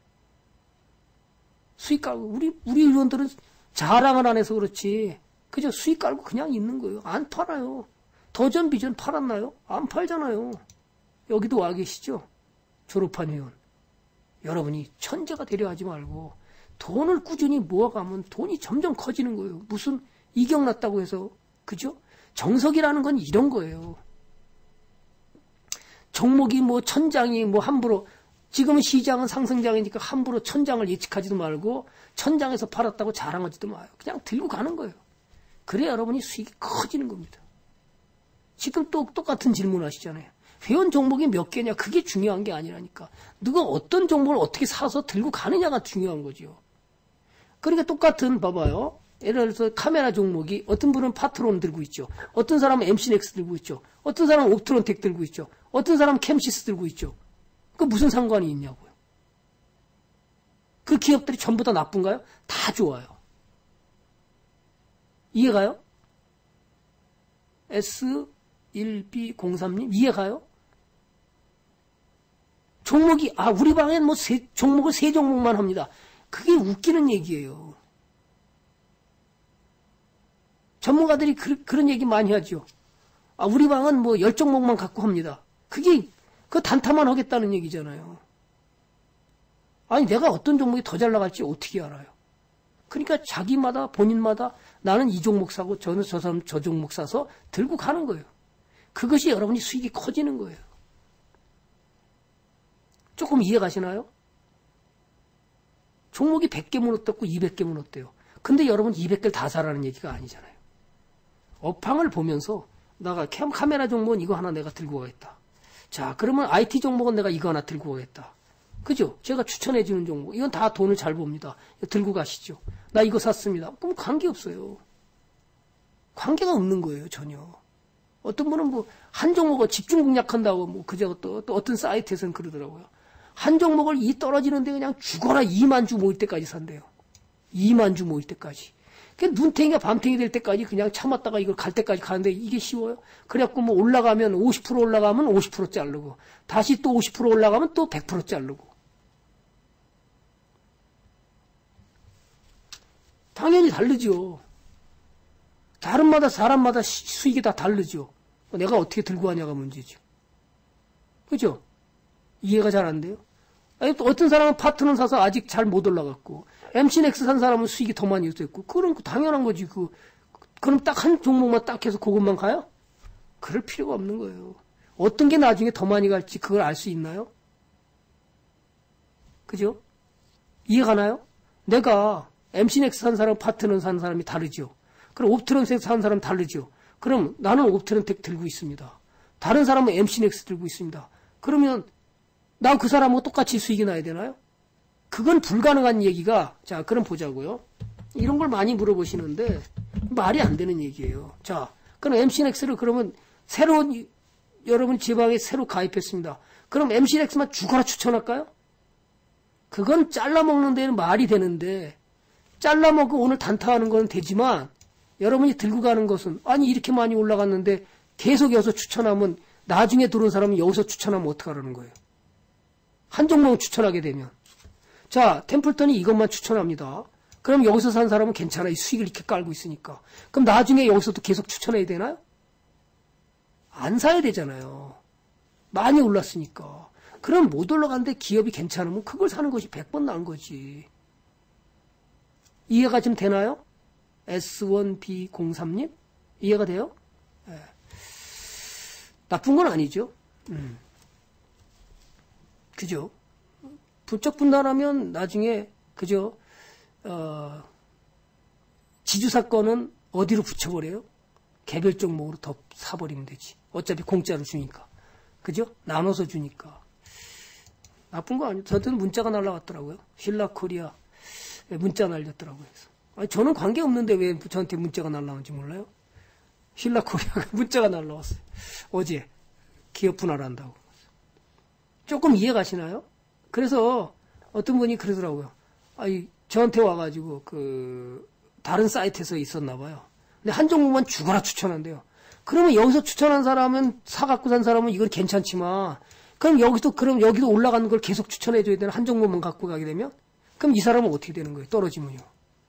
수익 깔고 우리 우리 의원들은 자랑을 안 해서 그렇지. 그저 수익 깔고 그냥 있는 거예요. 안 팔아요. 더전 비전 팔았나요? 안 팔잖아요. 여기도 와 계시죠? 졸업한 회원. 여러분이 천재가 되려 하지 말고 돈을 꾸준히 모아가면 돈이 점점 커지는 거예요. 무슨 이격 났다고 해서. 그죠? 정석이라는 건 이런 거예요. 종목이 뭐 천장이 뭐 함부로 지금 시장은 상승장이니까 함부로 천장을 예측하지도 말고 천장에서 팔았다고 자랑하지도 마요. 그냥 들고 가는 거예요. 그래야 여러분이 수익이 커지는 겁니다. 지금 또 똑같은 질문 하시잖아요. 회원 종목이 몇 개냐? 그게 중요한 게 아니라니까. 누가 어떤 종목을 어떻게 사서 들고 가느냐가 중요한 거죠. 그러니까 똑같은 봐봐요. 예를 들어서 카메라 종목이 어떤 분은 파트론 들고 있죠. 어떤 사람은 엠씨넥스 들고 있죠. 어떤 사람은 옵트론텍 들고 있죠. 어떤 사람은 캠시스 들고 있죠. 그 무슨 상관이 있냐고요. 그 기업들이 전부 다 나쁜가요? 다 좋아요. 이해가요? 에스 일 비 공삼님 이해가요? 종목이 아 우리 방엔 뭐 세, 종목을 세 종목만 합니다. 그게 웃기는 얘기예요. 전문가들이 그, 그런 얘기 많이 하죠. 아 우리 방은 뭐 열 종목만 갖고 합니다. 그게 그 단타만 하겠다는 얘기잖아요. 아니 내가 어떤 종목이 더 잘 나갈지 어떻게 알아요? 그러니까 자기마다 본인마다 나는 이 종목 사고 저는 저 사람 저 종목 사서 들고 가는 거예요. 그것이 여러분이 수익이 커지는 거예요. 조금 이해가시나요? 종목이 백 개 무너졌고 이백 개 무너졌대요. 근데 여러분 이백 개를 다 사라는 얘기가 아니잖아요. 업황을 보면서 나가 캠 카메라 종목은 이거 하나 내가 들고 가겠다. 자, 그러면 아이티 종목은 내가 이거 하나 들고 가겠다. 그죠? 제가 추천해 주는 종목. 이건 다 돈을 잘 봅니다. 들고 가시죠. 나 이거 샀습니다. 그럼 관계없어요. 관계가 없는 거예요, 전혀. 어떤 분은 뭐, 한 종목을 집중 공략한다고, 뭐, 그저 또, 또 어떤 사이트에서는 그러더라고요. 한 종목을 이 떨어지는데 그냥 죽어라 이만 주 모일 때까지 산대요. 이만 주 모일 때까지. 그 눈탱이가 밤탱이 될 때까지 그냥 참았다가 이걸 갈 때까지 가는데 이게 쉬워요? 그래갖고 뭐 올라가면 오십 퍼센트 올라가면 오십 퍼센트 자르고, 다시 또 오십 퍼센트 올라가면 또 백 퍼센트 자르고. 당연히 다르죠. 다른마다 사람마다 수익이 다 다르죠. 내가 어떻게 들고 가냐가 문제죠. 그죠? 이해가 잘 안 돼요? 아니, 또 어떤 사람은 파트너 사서 아직 잘 못 올라갔고, 엠씨넥스 산 사람은 수익이 더 많이 됐고, 그럼 당연한 거지. 그, 그럼 딱 한 종목만 딱 해서 그것만 가요? 그럴 필요가 없는 거예요. 어떤 게 나중에 더 많이 갈지 그걸 알 수 있나요? 그죠? 이해가나요? 내가 엠씨넥스 산 사람, 파트너 산 사람이 다르죠. 그럼 옵트론텍 산 사람 다르죠. 그럼 나는 옵트론텍 들고 있습니다. 다른 사람은 엠씨넥스 들고 있습니다. 그러면 나 그 사람하고 똑같이 수익이 나야 되나요? 그건 불가능한 얘기가, 자, 그럼 보자고요. 이런 걸 많이 물어보시는데 말이 안 되는 얘기예요. 자, 그럼 엠씨넥스를 그러면 새로운 여러분 지방에 새로 가입했습니다. 그럼 엠씨넥스만 죽어라 추천할까요? 그건 잘라먹는 데는 말이 되는데 잘라먹고 오늘 단타하는 건 되지만 여러분이 들고 가는 것은 아니 이렇게 많이 올라갔는데 계속 여기서 추천하면 나중에 들어온 사람은 여기서 추천하면 어떡하라는 거예요. 한 종목 추천하게 되면 자 템플턴이 이것만 추천합니다. 그럼 여기서 산 사람은 괜찮아. 이 수익을 이렇게 깔고 있으니까. 그럼 나중에 여기서도 계속 추천해야 되나요? 안 사야 되잖아요. 많이 올랐으니까. 그럼 못 올라가는데 기업이 괜찮으면 그걸 사는 것이 백 번 나은 거지. 이해가 좀 되나요? 에스 원 비 공삼님? 이해가 돼요? 네. 나쁜 건 아니죠. 음. 그죠? 부쩍 분단하면 나중에, 그죠? 어, 지주 사건은 어디로 붙여버려요? 개별 종목으로 더 사버리면 되지. 어차피 공짜로 주니까. 그죠? 나눠서 주니까. 나쁜 거 아니에요. 저한테는 문자가 날라왔더라고요. 신라 코리아. 문자 날렸더라고요. 아니, 저는 관계없는데 왜 저한테 문자가 날라오는지 몰라요? 신라 코리아가 문자가 날라왔어요. 어제. 기업 분할한다고. 조금 이해 가시나요? 그래서 어떤 분이 그러더라고요. 아니, 저한테 와가지고 그 다른 사이트에서 있었나 봐요. 근데 한 종목만 죽어라 추천한대요. 그러면 여기서 추천한 사람은 사갖고 산 사람은 이건 괜찮지만 그럼 여기서 그럼 여기도 올라가는 걸 계속 추천해줘야 되는 한 종목만 갖고 가게 되면 그럼 이 사람은 어떻게 되는 거예요? 떨어지면요.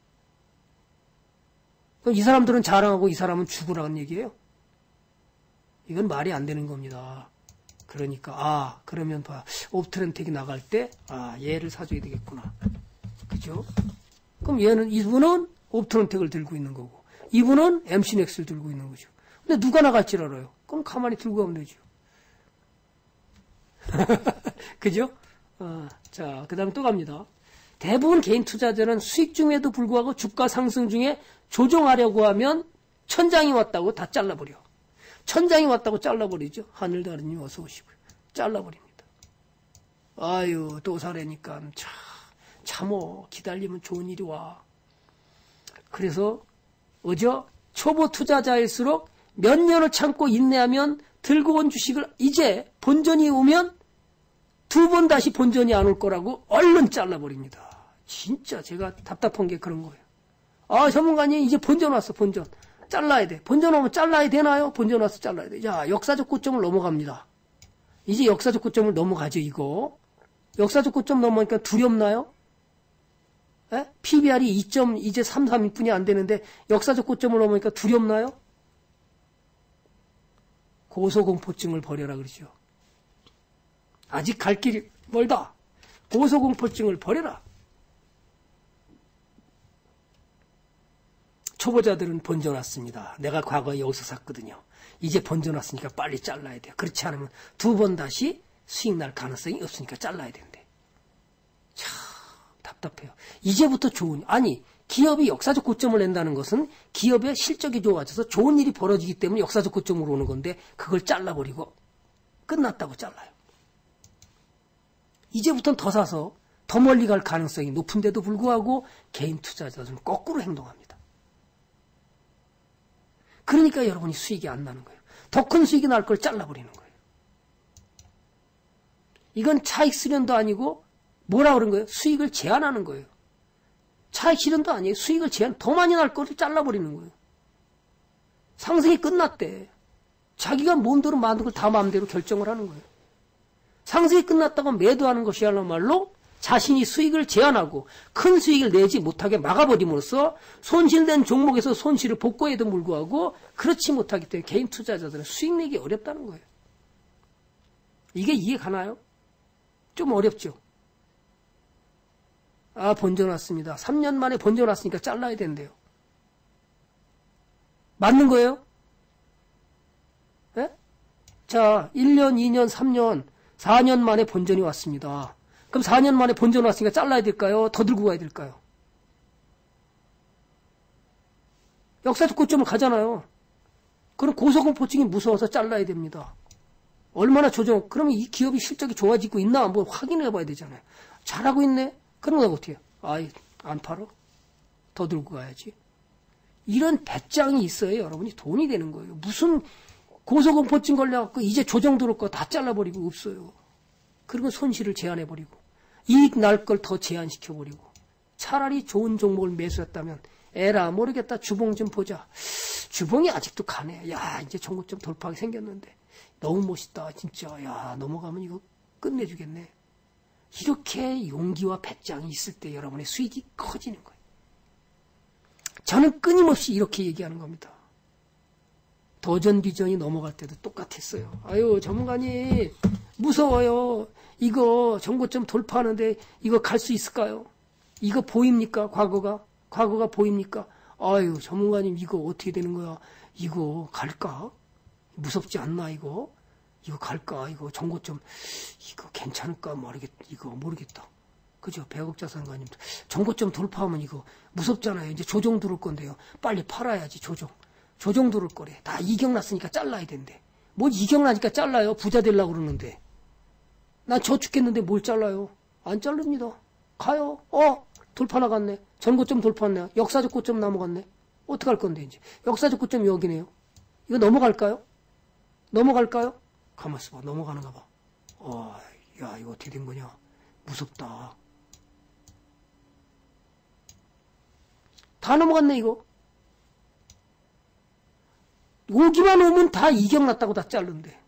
그럼 이 사람들은 자랑하고 이 사람은 죽으라는 얘기예요? 이건 말이 안 되는 겁니다. 그러니까 아 그러면 봐 옵트렌텍이 나갈 때 아 얘를 사줘야 되겠구나. 그죠? 그럼 얘는 이분은 옵트렌텍을 들고 있는 거고 이분은 엠씨넥스를 들고 있는 거죠. 근데 누가 나갈지 알아요. 그럼 가만히 들고 가면 되죠. 그죠? 어, 자, 그 다음에 또 갑니다. 대부분 개인 투자자는 수익 중에도 불구하고 주가 상승 중에 조정하려고 하면 천장이 왔다고 다 잘라버려. 천장이 왔다고 잘라버리죠. 하늘다리님 어서 오시고요. 잘라버립니다. 아유, 또 사래니까 참, 참어. 기다리면 좋은 일이 와. 그래서 어저 초보 투자자일수록 몇 년을 참고 인내하면 들고 온 주식을 이제 본전이 오면 두 번 다시 본전이 안 올 거라고 얼른 잘라버립니다. 진짜 제가 답답한 게 그런 거예요. 아, 전문가님 이제 본전 왔어, 본전. 잘라야 돼. 본전 오면 잘라야 되나요? 본전 와서 잘라야 돼. 자, 역사적 고점을 넘어갑니다. 이제 역사적 고점을 넘어가죠, 이거. 역사적 고점 넘어가니까 두렵나요? 에? 피비알이 이 점 이제 삼십삼 분이 안 되는데 역사적 고점을 넘으니까 두렵나요? 고소공포증을 버려라 그러죠. 아직 갈 길이 멀다. 고소공포증을 버려라. 초보자들은 본전 왔습니다. 내가 과거에 여기서 샀거든요. 이제 본전 왔으니까 빨리 잘라야 돼요. 그렇지 않으면 두 번 다시 수익 날 가능성이 없으니까 잘라야 된대. 참 답답해요. 이제부터 좋은 아니 기업이 역사적 고점을 낸다는 것은 기업의 실적이 좋아져서 좋은 일이 벌어지기 때문에 역사적 고점으로 오는 건데 그걸 잘라버리고 끝났다고 잘라요. 이제부터는 더 사서 더 멀리 갈 가능성이 높은데도 불구하고 개인 투자자들은 거꾸로 행동합니다. 그러니까 여러분이 수익이 안 나는 거예요. 더 큰 수익이 날 걸 잘라버리는 거예요. 이건 차익 실현도 아니고 뭐라 그런 거예요? 수익을 제한하는 거예요. 차익 실현도 아니에요. 수익을 제한, 더 많이 날 거를 잘라버리는 거예요. 상승이 끝났대. 자기가 몸대로 만든 걸 다 마음대로 결정을 하는 거예요. 상승이 끝났다고 매도하는 것이야말로 자신이 수익을 제한하고 큰 수익을 내지 못하게 막아버림으로써 손실된 종목에서 손실을 복구해도 불구하고 그렇지 못하기 때문에 개인 투자자들은 수익 내기 어렵다는 거예요. 이게 이해 가나요? 좀 어렵죠? 아, 본전 왔습니다. 삼 년 만에 본전 왔으니까 잘라야 된대요. 맞는 거예요? 예? 자, 일 년, 이 년, 삼 년, 사 년 만에 본전이 왔습니다. 그럼 사 년 만에 본전 왔으니까 잘라야 될까요? 더 들고 가야 될까요? 역사적 고점을 가잖아요. 그럼 고소공포증이 무서워서 잘라야 됩니다. 얼마나 조정, 그러면 이 기업이 실적이 좋아지고 있나 한번 확인해 봐야 되잖아요. 잘하고 있네? 그럼 내가 어떻게 해요? 아이, 안 팔어? 더 들고 가야지. 이런 배짱이 있어야 여러분이 돈이 되는 거예요. 무슨 고소공포증 걸려갖고 이제 조정 들을 거 다 잘라버리고 없어요. 그리고 손실을 제한해버리고 이익 날 걸 더 제한시켜버리고 차라리 좋은 종목을 매수했다면 에라 모르겠다. 주봉 좀 보자. 주봉이 아직도 가네. 야 이제 종고점 돌파하게 생겼는데 너무 멋있다. 진짜 야 넘어가면 이거 끝내주겠네. 이렇게 용기와 배짱이 있을 때 여러분의 수익이 커지는 거예요. 저는 끊임없이 이렇게 얘기하는 겁니다. 도전 비전이 넘어갈 때도 똑같았어요. 아유 전문가님 무서워요. 이거 정고점 돌파하는데 이거 갈 수 있을까요? 이거 보입니까? 과거가? 과거가 보입니까? 아유 전문가님 이거 어떻게 되는 거야? 이거 갈까? 무섭지 않나 이거? 이거 갈까? 이거 정고점 이거 괜찮을까? 모르겠 이거 모르겠다. 그죠? 백억 자산가님 정고점 돌파하면 이거 무섭잖아요. 이제 조정 들을 건데요. 빨리 팔아야지 조정. 조정 들을 거래. 다 이격 났으니까 잘라야 된대. 뭐 이격 나니까 잘라요. 부자 되려고 그러는데. 난 저축했는데 뭘 잘라요? 안 자릅니다. 가요. 어? 돌파 나갔네. 전고점 돌파했네. 역사적 고점 넘어갔네. 어떡할 건데 이제. 역사적 고점이 여기네요. 이거 넘어갈까요? 넘어갈까요? 가만 있어봐. 넘어가는가 봐. 어, 야 이거 어떻게 된 거냐. 무섭다. 다 넘어갔네 이거. 오기만 오면 다 이격 났다고 다 자른대.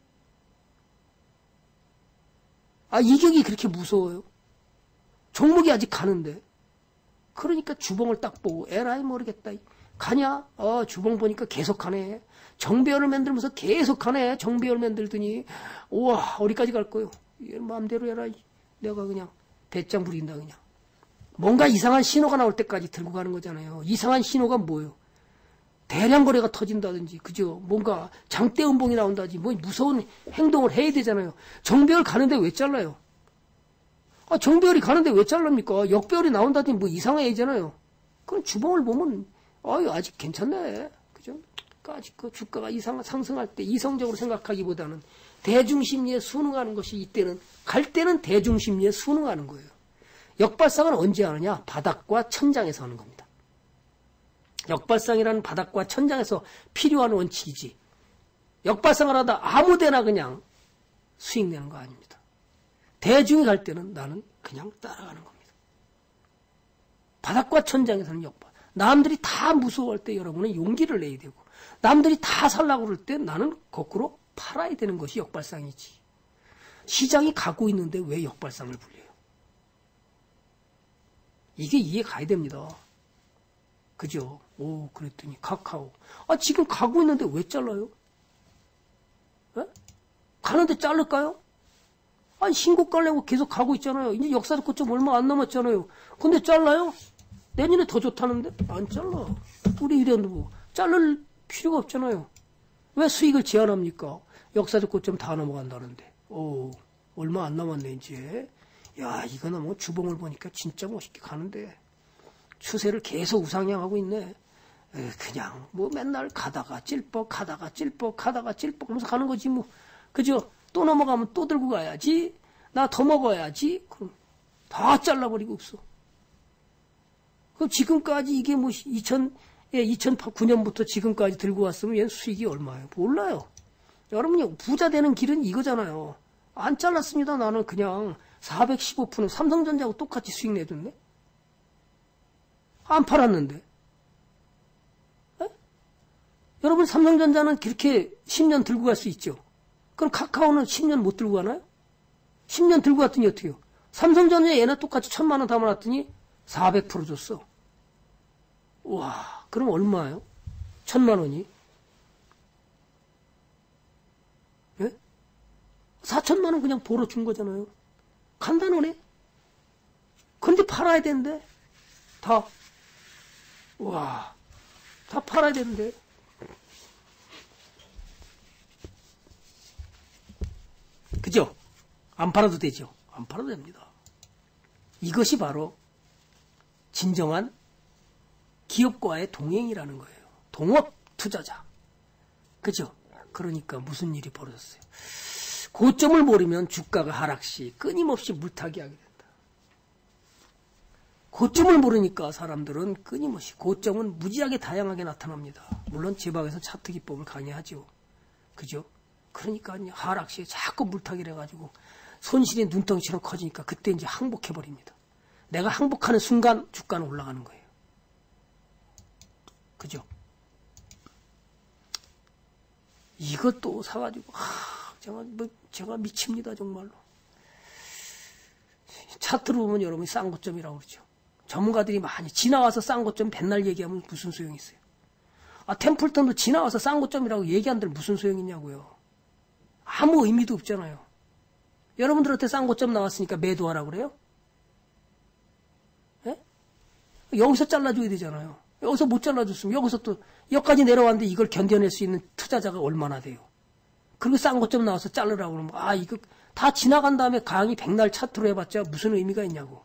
아 이격이 그렇게 무서워요? 종목이 아직 가는데. 그러니까 주봉을 딱 보고 에라이 모르겠다. 가냐? 어 주봉 보니까 계속 가네. 정배열을 만들면서 계속 가네. 정배열 만들더니 우와 어디까지 갈 거요? 마음대로 해라. 내가 그냥 배짱 부린다 그냥. 뭔가 이상한 신호가 나올 때까지 들고 가는 거잖아요. 이상한 신호가 뭐예요? 대량 거래가 터진다든지 그죠? 뭔가 장대 음봉이 나온다든지 뭐 무서운 행동을 해야 되잖아요. 정배열 가는데 왜 잘라요? 아 정배열이 가는데 왜 잘랍니까? 역배열이 나온다든지 뭐 이상해야잖아요. 그럼 주봉을 보면 아유 아직 괜찮네. 그죠? 아직 그 주가가 이상 상승할 때 이성적으로 생각하기보다는 대중심리에 순응하는 것이 이때는 갈 때는 대중심리에 순응하는 거예요. 역발상은 언제 하느냐? 바닥과 천장에서 하는 겁니다. 역발상이라는 바닥과 천장에서 필요한 원칙이지. 역발상을 하다 아무데나 그냥 수익 내는 거 아닙니다. 대중이 갈 때는 나는 그냥 따라가는 겁니다. 바닥과 천장에서는 역발. 남들이 다 무서워할 때 여러분은 용기를 내야 되고 남들이 다 살라고 그럴 때 나는 거꾸로 팔아야 되는 것이 역발상이지. 시장이 가고 있는데 왜 역발상을 불려요? 이게 이해 가야 됩니다. 그죠? 오, 그랬더니 카카오. 아, 지금 가고 있는데 왜 잘라요? 에? 가는데 자를까요? 아니, 신고가 내고 계속 가고 있잖아요. 이제 역사적 고점 얼마 안 남았잖아요. 근데 잘라요? 내년에 더 좋다는데? 안 잘라. 우리 이래도 뭐, 자를 필요가 없잖아요. 왜 수익을 제한합니까? 역사적 고점 다 넘어간다는데. 오, 얼마 안 남았네, 이제. 야, 이거는 뭐 주봉을 보니까 진짜 멋있게 가는데. 추세를 계속 우상향하고 있네. 에, 그냥 뭐 맨날 가다가 찔뻑 가다가 찔뻑 가다가 찔뻑 하면서 가는 거지 뭐. 그죠? 또 넘어가면 또 들고 가야지. 나 더 먹어야지. 그럼 다 잘라버리고 없어. 그럼 지금까지 이게 뭐 이천, 예, 이천구 년부터 지금까지 들고 왔으면 얘 수익이 얼마예요? 몰라요. 여러분이 부자 되는 길은 이거잖아요. 안 잘랐습니다. 나는 그냥 사백십오 퍼센트 삼성전자하고 똑같이 수익 내줬네. 안 팔았는데. 에? 여러분 삼성전자는 그렇게 십 년 들고 갈 수 있죠. 그럼 카카오는 십 년 못 들고 가나요? 십 년 들고 갔더니 어떻게 해요? 삼성전자 얘네 똑같이 천만 원 담아놨더니 사백 퍼센트 줬어. 와, 그럼 얼마예요? 천만 원이? 예? 사천만 원 그냥 보러 준 거잖아요. 간단하네. 근데 팔아야 되는데 다. 와, 다 팔아야 되는데. 그죠? 안 팔아도 되죠? 안 팔아도 됩니다. 이것이 바로 진정한 기업과의 동행이라는 거예요. 동업 투자자. 그죠? 그러니까 무슨 일이 벌어졌어요. 고점을 모르면 주가가 하락시 끊임없이 물타기 하게 된다. 고점을 모르니까 사람들은 끊임없이 고점은 무지하게 다양하게 나타납니다. 물론 제 방에서 차트 기법을 강의하죠. 그죠? 그러니까 하락시에 자꾸 물타기를 해가지고 손실이 눈덩이처럼 커지니까 그때 이제 항복해버립니다. 내가 항복하는 순간 주가는 올라가는 거예요. 그죠? 이것도 사가지고, 하, 제가, 뭐, 제가 미칩니다, 정말로. 차트로 보면 여러분이 싼 고점이라고 그러죠. 전문가들이 많이 지나와서 싼 고점 맨날 얘기하면 무슨 소용이 있어요. 아, 템플턴도 지나와서 싼 고점이라고 얘기한들 무슨 소용이 있냐고요. 아무 의미도 없잖아요. 여러분들한테 싼 고점 나왔으니까 매도하라고 그래요? 예? 여기서 잘라줘야 되잖아요. 여기서 못 잘라줬으면 여기서 또 여기까지 내려왔는데 이걸 견뎌낼 수 있는 투자자가 얼마나 돼요. 그리고 싼 고점 나와서 자르라고 그러면 아 이거 다 지나간 다음에 강의 백날 차트로 해봤자 무슨 의미가 있냐고.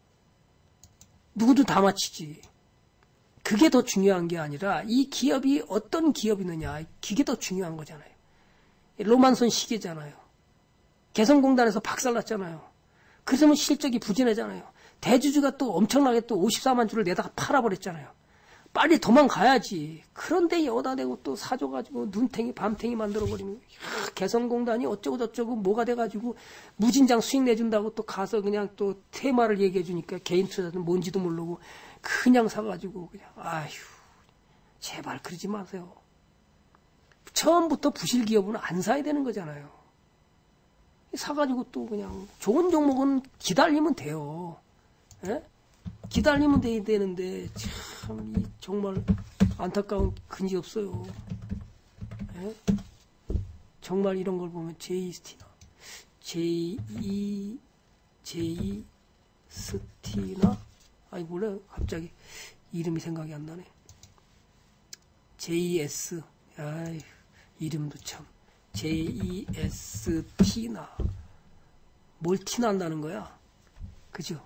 누구도 다 맞히지. 그게 더 중요한 게 아니라 이 기업이 어떤 기업이느냐 그게 더 중요한 거잖아요. 로만손 시계잖아요. 개성공단에서 박살났잖아요. 그래서 실적이 부진하잖아요. 대주주가 또 엄청나게 또 오십사만 주를 내다가 팔아버렸잖아요. 빨리 도망가야지. 그런데 여기다 대고 또 사줘가지고 눈탱이 밤탱이 만들어버리면 개성공단이 어쩌고 저쩌고 뭐가 돼가지고 무진장 수익 내준다고 또 가서 그냥 또 테마를 얘기해주니까 개인 투자자는 뭔지도 모르고 그냥 사가지고 그냥 아휴 제발 그러지 마세요. 처음부터 부실 기업은 안 사야 되는 거잖아요. 사가지고 또 그냥 좋은 종목은 기다리면 돼요. 예? 기다리면 돼야 되는데 참 이 정말 안타까운 근이 없어요. 예? 정말 이런 걸 보면 제이 스티나 제이 제이 스티나 아니 몰라 갑자기 이름이 생각이 안 나네. 제이에스 아이 이름도 참 제이에스 티나 뭘 티난다는 거야. 그죠?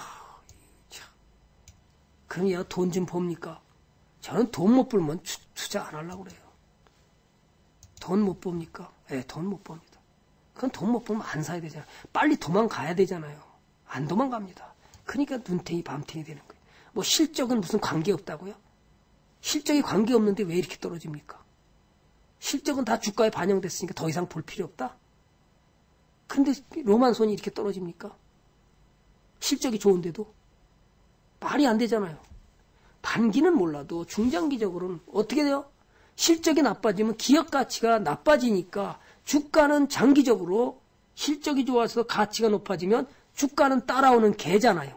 그럼 얘가 돈 좀 봅니까? 저는 돈 못 벌면 투, 투자 안 하려고 그래요. 돈 못 봅니까? 예, 네, 돈 못 봅니다. 그건 돈 못 보면 안 사야 되잖아요. 빨리 도망가야 되잖아요. 안 도망갑니다. 그러니까 눈탱이 밤탱이 되는 거예요. 뭐 실적은 무슨 관계없다고요? 실적이 관계없는데 왜 이렇게 떨어집니까? 실적은 다 주가에 반영됐으니까 더 이상 볼 필요 없다? 근데 로만손이 이렇게 떨어집니까? 실적이 좋은데도? 말이 안 되잖아요. 단기는 몰라도 중장기적으로는 어떻게 돼요? 실적이 나빠지면 기업 가치가 나빠지니까 주가는 장기적으로 실적이 좋아서 가치가 높아지면 주가는 따라오는 개잖아요.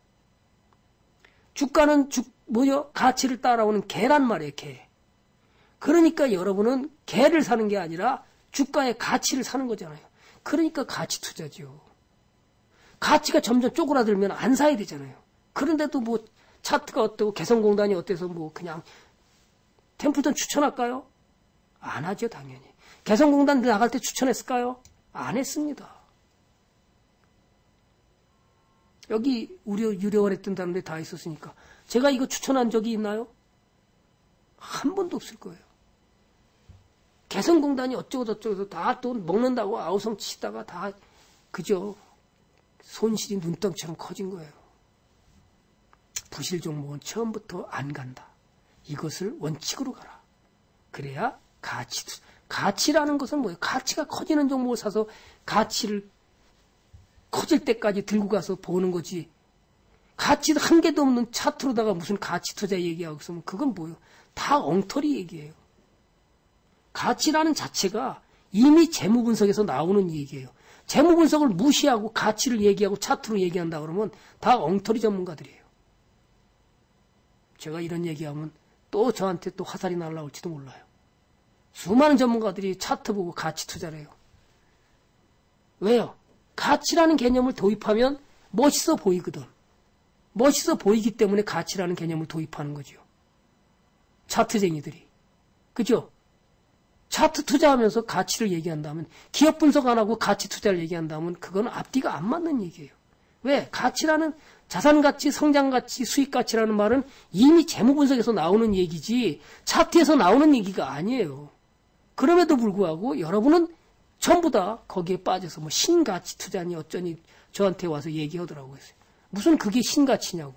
주가는 주, 뭐요? 가치를 따라오는 개란 말이에요, 개. 그러니까 여러분은 개를 사는 게 아니라 주가의 가치를 사는 거잖아요. 그러니까 가치 투자죠. 가치가 점점 쪼그라들면 안 사야 되잖아요. 그런데도 뭐 차트가 어때고 개성공단이 어때서 뭐 그냥 템플턴 추천할까요? 안 하죠, 당연히. 개성공단 나갈 때 추천했을까요? 안 했습니다. 여기 우려, 유료원 했던 사람들이 다 있었으니까. 제가 이거 추천한 적이 있나요? 한 번도 없을 거예요. 개성공단이 어쩌고 저쩌고 해서 다 또 먹는다고 아우성 치다가 다, 그죠? 손실이 눈덩이처럼 커진 거예요. 부실 종목은 처음부터 안 간다. 이것을 원칙으로 가라. 그래야 가치, 가치라는 것은 뭐예요? 가치가 커지는 종목을 사서 가치를 커질 때까지 들고 가서 보는 거지. 가치도 한 개도 없는 차트로다가 무슨 가치 투자 얘기하고 있으면 그건 뭐예요? 다 엉터리 얘기예요. 가치라는 자체가 이미 재무 분석에서 나오는 얘기예요. 재무 분석을 무시하고 가치를 얘기하고 차트로 얘기한다 그러면 다 엉터리 전문가들이에요. 제가 이런 얘기하면 또 저한테 또 화살이 날라올지도 몰라요. 수많은 전문가들이 차트 보고 가치 투자를 해요. 왜요? 가치라는 개념을 도입하면 멋있어 보이거든. 멋있어 보이기 때문에 가치라는 개념을 도입하는 거죠. 차트쟁이들이. 그죠? 차트 투자하면서 가치를 얘기한다면, 기업 분석 안 하고 가치 투자를 얘기한다면 그건 앞뒤가 안 맞는 얘기예요. 왜? 가치라는 자산가치, 성장가치, 수익가치라는 말은 이미 재무분석에서 나오는 얘기지 차트에서 나오는 얘기가 아니에요. 그럼에도 불구하고 여러분은 전부 다 거기에 빠져서 뭐 신가치 투자니 어쩌니 저한테 와서 얘기하더라고요. 무슨 그게 신가치냐고.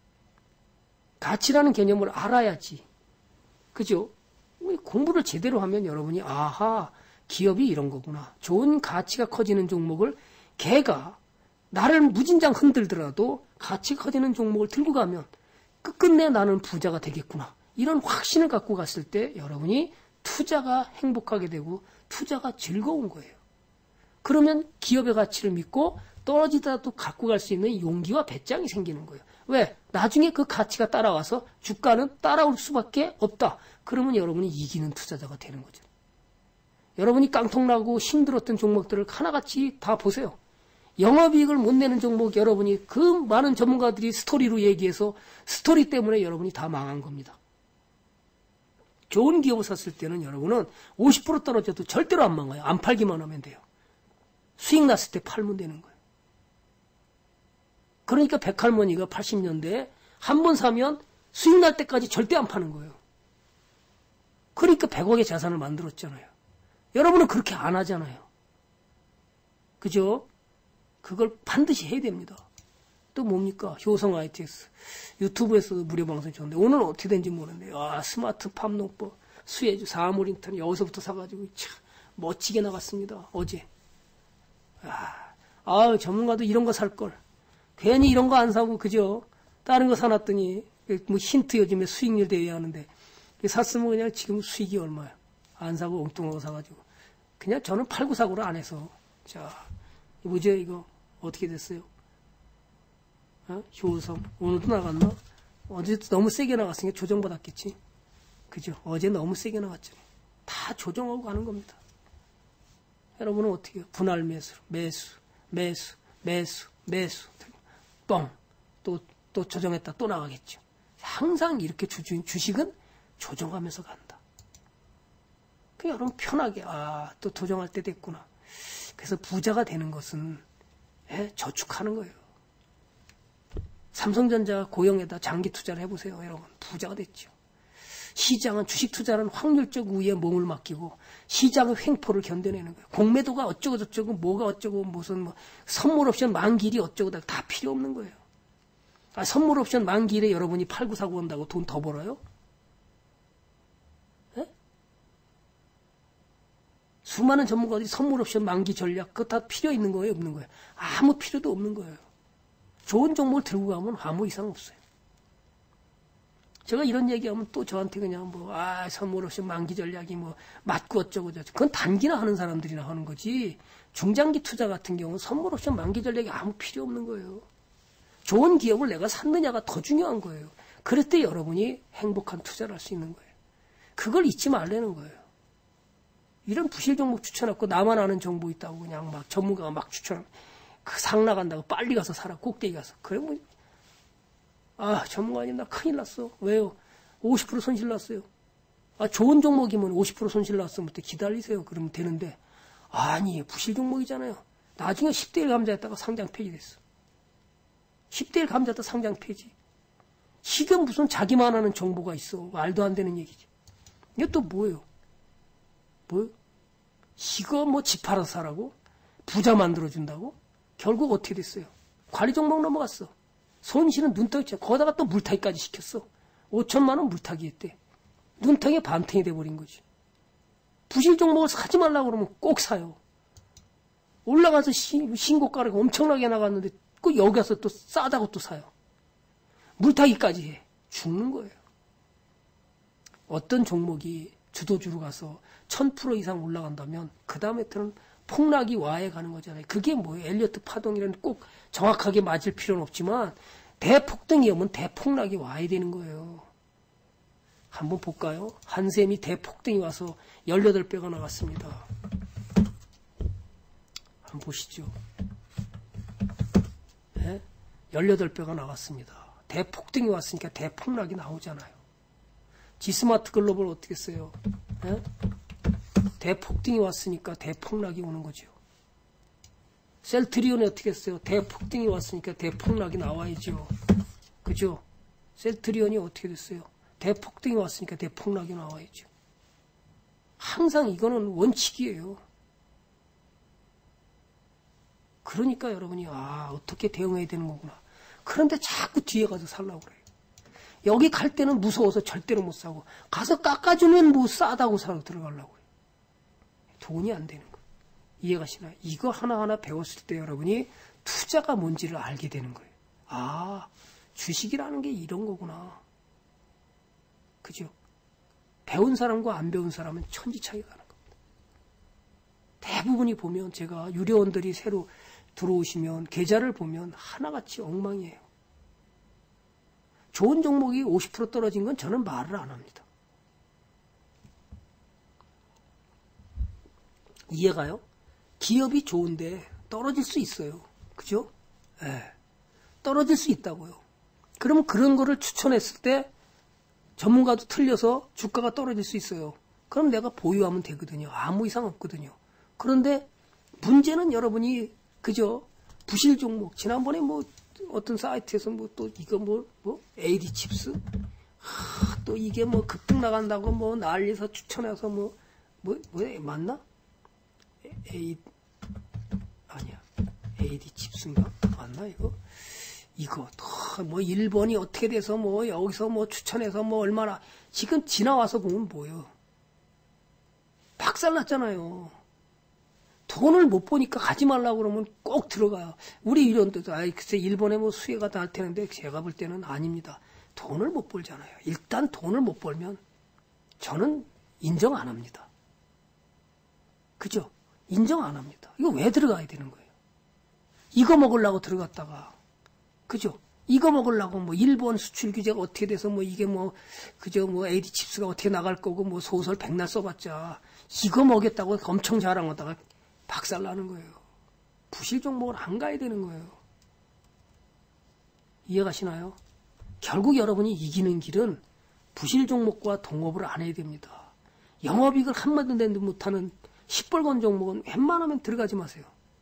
가치라는 개념을 알아야지. 그죠? 공부를 제대로 하면 여러분이 아하 기업이 이런 거구나. 좋은 가치가 커지는 종목을 걔가 나를 무진장 흔들더라도 가치 커지는 종목을 들고 가면 끝끝내 나는 부자가 되겠구나. 이런 확신을 갖고 갔을 때 여러분이 투자가 행복하게 되고 투자가 즐거운 거예요. 그러면 기업의 가치를 믿고 떨어지더라도 갖고 갈 수 있는 용기와 배짱이 생기는 거예요. 왜? 나중에 그 가치가 따라와서 주가는 따라올 수밖에 없다. 그러면 여러분이 이기는 투자자가 되는 거죠. 여러분이 깡통나고 힘들었던 종목들을 하나같이 다 보세요. 영업이익을 못 내는 종목 여러분이 그 많은 전문가들이 스토리로 얘기해서 스토리 때문에 여러분이 다 망한 겁니다. 좋은 기업을 샀을 때는 여러분은 오십 퍼센트 떨어져도 절대로 안 망해요. 안 팔기만 하면 돼요. 수익 났을 때 팔면 되는 거예요. 그러니까 백할머니가 팔십 년대에 한 번 사면 수익 날 때까지 절대 안 파는 거예요. 그러니까 백억의 자산을 만들었잖아요. 여러분은 그렇게 안 하잖아요. 그죠? 그걸 반드시 해야 됩니다. 또 뭡니까? 효성 아이티엑스. 유튜브에서도 무료 방송 줬는데 오늘 어떻게 된지 모르는데 아 스마트 팜농법 수혜주 사물 인터넷 여기서부터 사가지고 참 멋지게 나갔습니다. 어제. 아, 아 전문가도 이런 거 살 걸. 괜히 이런 거 안 사고 그죠? 다른 거 사놨더니 뭐 힌트 요즘에 수익률 대회 하는데 샀으면 그냥 지금 수익이 얼마야? 안 사고 엉뚱한 거 사가지고 그냥 저는 팔고 사고를 안 해서 자 뭐죠 이거 어떻게 됐어요? 어? 효성 오늘도 나갔나? 어제 너무 세게 나갔으니까 조정받았겠지. 그죠? 어제 너무 세게 나갔잖아요. 다 조정하고 가는 겁니다. 여러분은 어떻게 해요? 분할 매수, 매수, 매수, 매수, 매수 뻥! 또, 또 조정했다 또 나가겠죠. 항상 이렇게 주, 주식은 조정하면서 간다. 그 여러분 편하게 아, 또 조정할 때 됐구나. 그래서 부자가 되는 것은 예, 저축하는 거예요. 삼성전자 고용에다 장기 투자를 해보세요. 여러분 부자가 됐죠. 시장은 주식 투자는 확률적 우위에 몸을 맡기고 시장의 횡포를 견뎌내는 거예요. 공매도가 어쩌고 저쩌고 뭐가 어쩌고 무슨 뭐 선물 옵션 만기일이 어쩌고 다 필요 없는 거예요. 아, 선물 옵션 만기일에 여러분이 팔고 사고 한다고 돈 더 벌어요? 에? 수많은 전문가들이 선물 옵션 만기 전략 그거 다 필요 있는 거예요? 없는 거예요? 아무 필요도 없는 거예요. 좋은 종목을 들고 가면 아무 이상 없어요. 제가 이런 얘기하면 또 저한테 그냥 뭐, 아, 선물 없이 만기 전략이 뭐, 맞고 어쩌고 저쩌고. 그건 단기나 하는 사람들이나 하는 거지. 중장기 투자 같은 경우는 선물 없이 만기 전략이 아무 필요 없는 거예요. 좋은 기업을 내가 샀느냐가 더 중요한 거예요. 그럴 때 여러분이 행복한 투자를 할 수 있는 거예요. 그걸 잊지 말라는 거예요. 이런 부실 종목 추천하고 나만 아는 정보 있다고 그냥 막 전문가가 막 추천하고 그 상 나간다고 빨리 가서 사라. 꼭대기 가서. 그래 뭐. 아, 전문가님, 나 큰일 났어. 왜요? 오십 퍼센트 손실 났어요. 아, 좋은 종목이면 오십 퍼센트 손실 났으면 기다리세요. 그러면 되는데. 아니, 부실 종목이잖아요. 나중에 십 대 일 감자했다가 상장 폐지됐어. 십 대 일 감자했다 상장 폐지. 이게 무슨 자기만 하는 정보가 있어. 말도 안 되는 얘기지. 이게 또 뭐예요? 뭐예요? 이거 뭐 집 팔아서 사라고? 부자 만들어준다고? 결국 어떻게 됐어요? 관리 종목 넘어갔어. 손실은 눈덩이죠. 거기다가 또 물타기까지 시켰어. 오천만 원 물타기 했대. 눈탱이 반탱이 돼버린 거지. 부실 종목을 사지 말라고 그러면 꼭 사요. 올라가서 시, 신고가가 엄청나게 나갔는데 꼭 여기 가서 또 싸다고 또 사요. 물타기까지 해. 죽는 거예요. 어떤 종목이 주도주로 가서 천 퍼센트 이상 올라간다면 그 다음에부터는 폭락이 와해 가는 거잖아요. 그게 뭐예요? 엘리어트 파동이라는 꼭 정확하게 맞을 필요는 없지만 대폭등이 오면 대폭락이 와야 되는 거예요. 한번 볼까요? 한샘이 대폭등이 와서 십팔 배가 나갔습니다. 한번 보시죠. 네? 십팔 배가 나갔습니다. 대폭등이 왔으니까 대폭락이 나오잖아요. 지스마트 글로벌 어떻게 써요? 네? 대폭등이 왔으니까 대폭락이 오는 거죠. 셀트리온이 어떻게 했어요? 대폭등이 왔으니까 대폭락이 나와야죠. 그죠? 셀트리온이 어떻게 됐어요? 대폭등이 왔으니까 대폭락이 나와야죠. 항상 이거는 원칙이에요. 그러니까 여러분이 아 어떻게 대응해야 되는 거구나. 그런데 자꾸 뒤에 가서 살라고 그래요. 여기 갈 때는 무서워서 절대로 못 사고 가서 깎아주면 뭐 싸다고 사러 들어가려고 그래요. 돈이 안 되는 거예요. 이해가시나요? 이거 하나하나 배웠을 때 여러분이 투자가 뭔지를 알게 되는 거예요. 아, 주식이라는 게 이런 거구나. 그죠? 배운 사람과 안 배운 사람은 천지 차이가 나는 겁니다. 대부분이 보면 제가 유료원들이 새로 들어오시면 계좌를 보면 하나같이 엉망이에요. 좋은 종목이 오십 퍼센트 떨어진 건 저는 말을 안 합니다. 이해가요? 기업이 좋은데 떨어질 수 있어요. 그죠? 예. 떨어질 수 있다고요. 그러면 그런 거를 추천했을 때 전문가도 틀려서 주가가 떨어질 수 있어요. 그럼 내가 보유하면 되거든요. 아무 이상 없거든요. 그런데 문제는 여러분이 그저 부실 종목, 지난번에 뭐 어떤 사이트에서 뭐 또 이거 뭐, 뭐 에이디 칩스? 하, 또 이게 뭐 급등 나간다고 뭐 난리에서 추천해서 뭐, 뭐, 뭐, 맞나? 에이, 아니야. 에이디 칩스인가? 맞나, 이거? 이거, 뭐, 일본이 어떻게 돼서 뭐, 여기서 뭐 추천해서 뭐 얼마나, 지금 지나와서 보면 뭐예요? 박살났잖아요. 돈을 못 보니까 가지 말라고 그러면 꼭 들어가요. 우리 이런데도, 아이, 글쎄, 일본에 뭐 수혜가 날 테는데, 제가 볼 때는 아닙니다. 돈을 못 벌잖아요. 일단 돈을 못 벌면, 저는 인정 안 합니다. 그죠? 인정 안 합니다. 이거 왜 들어가야 되는 거예요? 이거 먹으려고 들어갔다가, 그죠? 이거 먹으려고 뭐 일본 수출 규제가 어떻게 돼서 뭐 이게 뭐 그저 뭐 에이디 칩스가 어떻게 나갈 거고 뭐 소설 백날 써봤자 이거 먹겠다고 엄청 자랑하다가 박살 나는 거예요. 부실 종목을 안 가야 되는 거예요. 이해가시나요? 결국 여러분이 이기는 길은 부실 종목과 동업을 안 해야 됩니다. 영업이익을 한마디 내도 못하는 시뻘건 종목은 웬만하면 들어가지 마세요.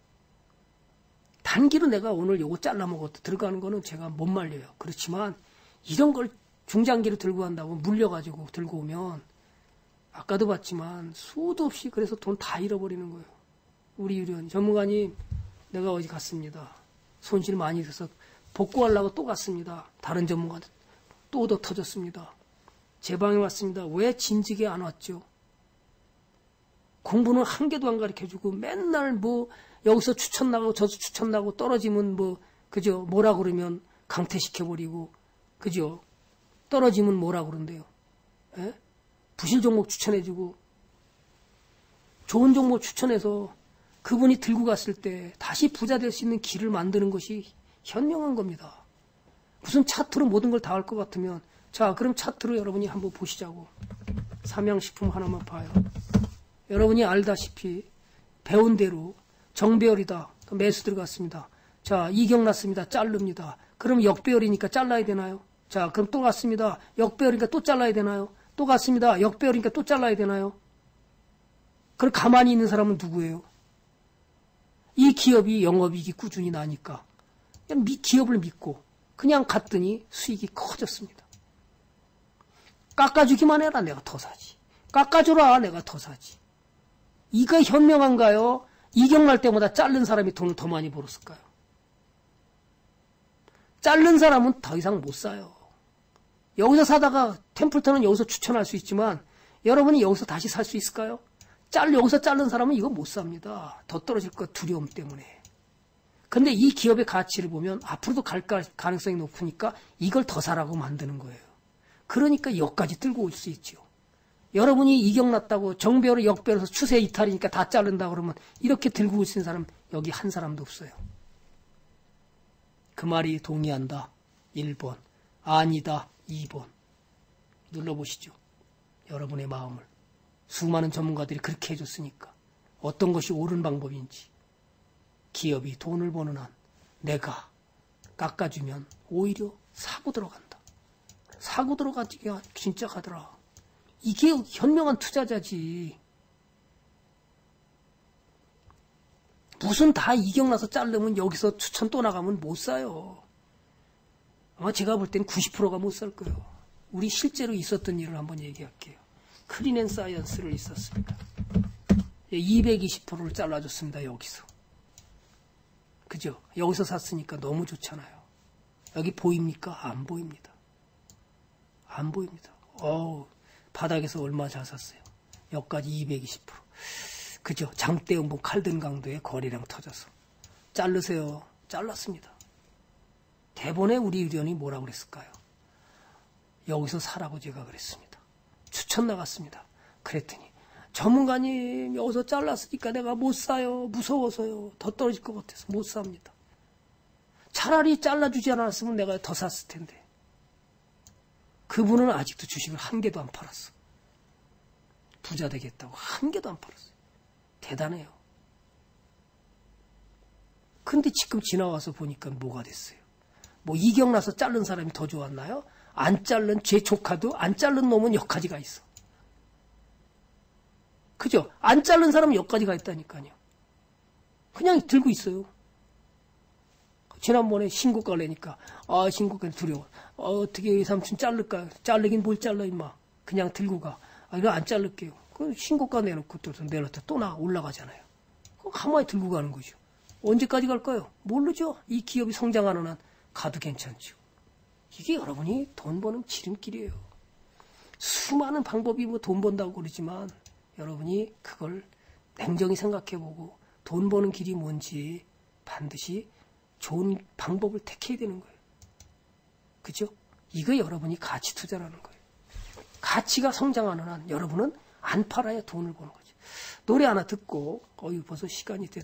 단기로 내가 오늘 요거 잘라 먹어도 들어가는 거는 제가 못 말려요. 그렇지만 이런 걸 중장기로 들고 간다고 물려가지고 들고 오면 아까도 봤지만 수도 없이 그래서 돈 다 잃어버리는 거예요. 우리 유리원 전문가님 내가 어디 갔습니다. 손실 많이 있어서 복구하려고 또 갔습니다. 다른 전문가들 또 얻어 터졌습니다. 제 방에 왔습니다. 왜 진즉에 안 왔죠? 공부는 한 개도 안 가르쳐주고 맨날 뭐 여기서 추천 나가고 저기서 추천 나가고 떨어지면 뭐 그죠 뭐라 그러면 강퇴시켜버리고 그죠 떨어지면 뭐라 그런대요. 에? 부실 종목 추천해주고 좋은 종목 추천해서 그분이 들고 갔을 때 다시 부자 될 수 있는 길을 만드는 것이 현명한 겁니다. 무슨 차트로 모든 걸 다 할 것 같으면 자 그럼 차트로 여러분이 한번 보시자고. 삼양식품 하나만 봐요. 여러분이 알다시피 배운 대로 정배열이다. 매수 들어갔습니다. 자, 이격 났습니다. 자릅니다. 그럼 역배열이니까 잘라야 되나요? 자, 그럼 또 갔습니다. 역배열이니까 또 잘라야 되나요? 또 갔습니다. 역배열이니까 또 잘라야 되나요? 그럼 가만히 있는 사람은 누구예요? 이 기업이 영업이익이 꾸준히 나니까 그냥 기업을 믿고 그냥 갔더니 수익이 커졌습니다. 깎아주기만 해라. 내가 더 사지. 깎아줘라. 내가 더 사지. 이거 현명한가요? 이격날 때마다 자른 사람이 돈을 더 많이 벌었을까요? 자른 사람은 더 이상 못 사요. 여기서 사다가 템플턴은 여기서 추천할 수 있지만 여러분이 여기서 다시 살 수 있을까요? 잘 여기서 자른 사람은 이거 못 삽니다. 더 떨어질 것 두려움 때문에. 근데 이 기업의 가치를 보면 앞으로도 갈 가능성이 높으니까 이걸 더 사라고 만드는 거예요. 그러니까 여기까지 들고 올 수 있죠. 여러분이 이격났다고 정배열을 역배열에서 추세 이탈이니까 다 자른다 그러면 이렇게 들고 오신 사람 여기 한 사람도 없어요. 그 말이 동의한다. 일 번. 아니다. 이 번. 눌러보시죠. 여러분의 마음을. 수많은 전문가들이 그렇게 해줬으니까. 어떤 것이 옳은 방법인지. 기업이 돈을 버는 한 내가 깎아주면 오히려 사고 들어간다. 사고 들어가지가 진짜 가더라. 이게 현명한 투자자지. 무슨 다 이격나서 자르면 여기서 추천 또 나가면 못 사요. 아마 제가 볼 땐 구십 퍼센트가 못 살 거예요. 우리 실제로 있었던 일을 한번 얘기할게요. 크린앤사이언스를 있었습니다. 이백이십 퍼센트를 잘라줬습니다. 여기서. 그죠? 여기서 샀으니까 너무 좋잖아요. 여기 보입니까? 안 보입니다. 안 보입니다. 어우. 바닥에서 얼마 잘 샀어요. 여기까지 이백이십 퍼센트. 그죠? 장대음봉 칼든 강도에 거래량 터져서. 자르세요. 잘랐습니다. 대본에 우리 의원이 뭐라고 그랬을까요? 여기서 사라고 제가 그랬습니다. 추천 나갔습니다. 그랬더니 전문가님 여기서 잘랐으니까 내가 못 사요. 무서워서요. 더 떨어질 것 같아서 못 삽니다. 차라리 잘라주지 않았으면 내가 더 샀을 텐데. 그분은 아직도 주식을 한 개도 안 팔았어. 부자 되겠다고 한 개도 안 팔았어요. 대단해요. 근데 지금 지나와서 보니까 뭐가 됐어요? 뭐 이경 나서 자른 사람이 더 좋았나요? 안 자른 제 조카도 안 자른 놈은 여기까지가 있어. 그죠? 안 자른 사람은 여기까지가 있다니까요. 그냥 들고 있어요. 지난번에 신고가 내니까 아 신고가 두려워. 아, 어떻게 삼촌 자를까? 자르긴 뭘 잘라 임마. 그냥 들고 가. 아 이거 안 자를게요. 그 신고가 내놓고 또 내놓다 또 나 올라가잖아요. 그럼 가만히 들고 가는 거죠. 언제까지 갈까요? 모르죠. 이 기업이 성장하는 한 가도 괜찮죠. 이게 여러분이 돈 버는 지름길이에요. 수많은 방법이 뭐 돈 번다고 그러지만 여러분이 그걸 냉정히 생각해보고 돈 버는 길이 뭔지 반드시 좋은 방법을 택해야 되는 거예요. 그죠? 이거 여러분이 가치 투자라는 거예요. 가치가 성장하는 한 여러분은 안 팔아야 돈을 버는 거죠. 노래 하나 듣고 어이 벌써 시간이 됐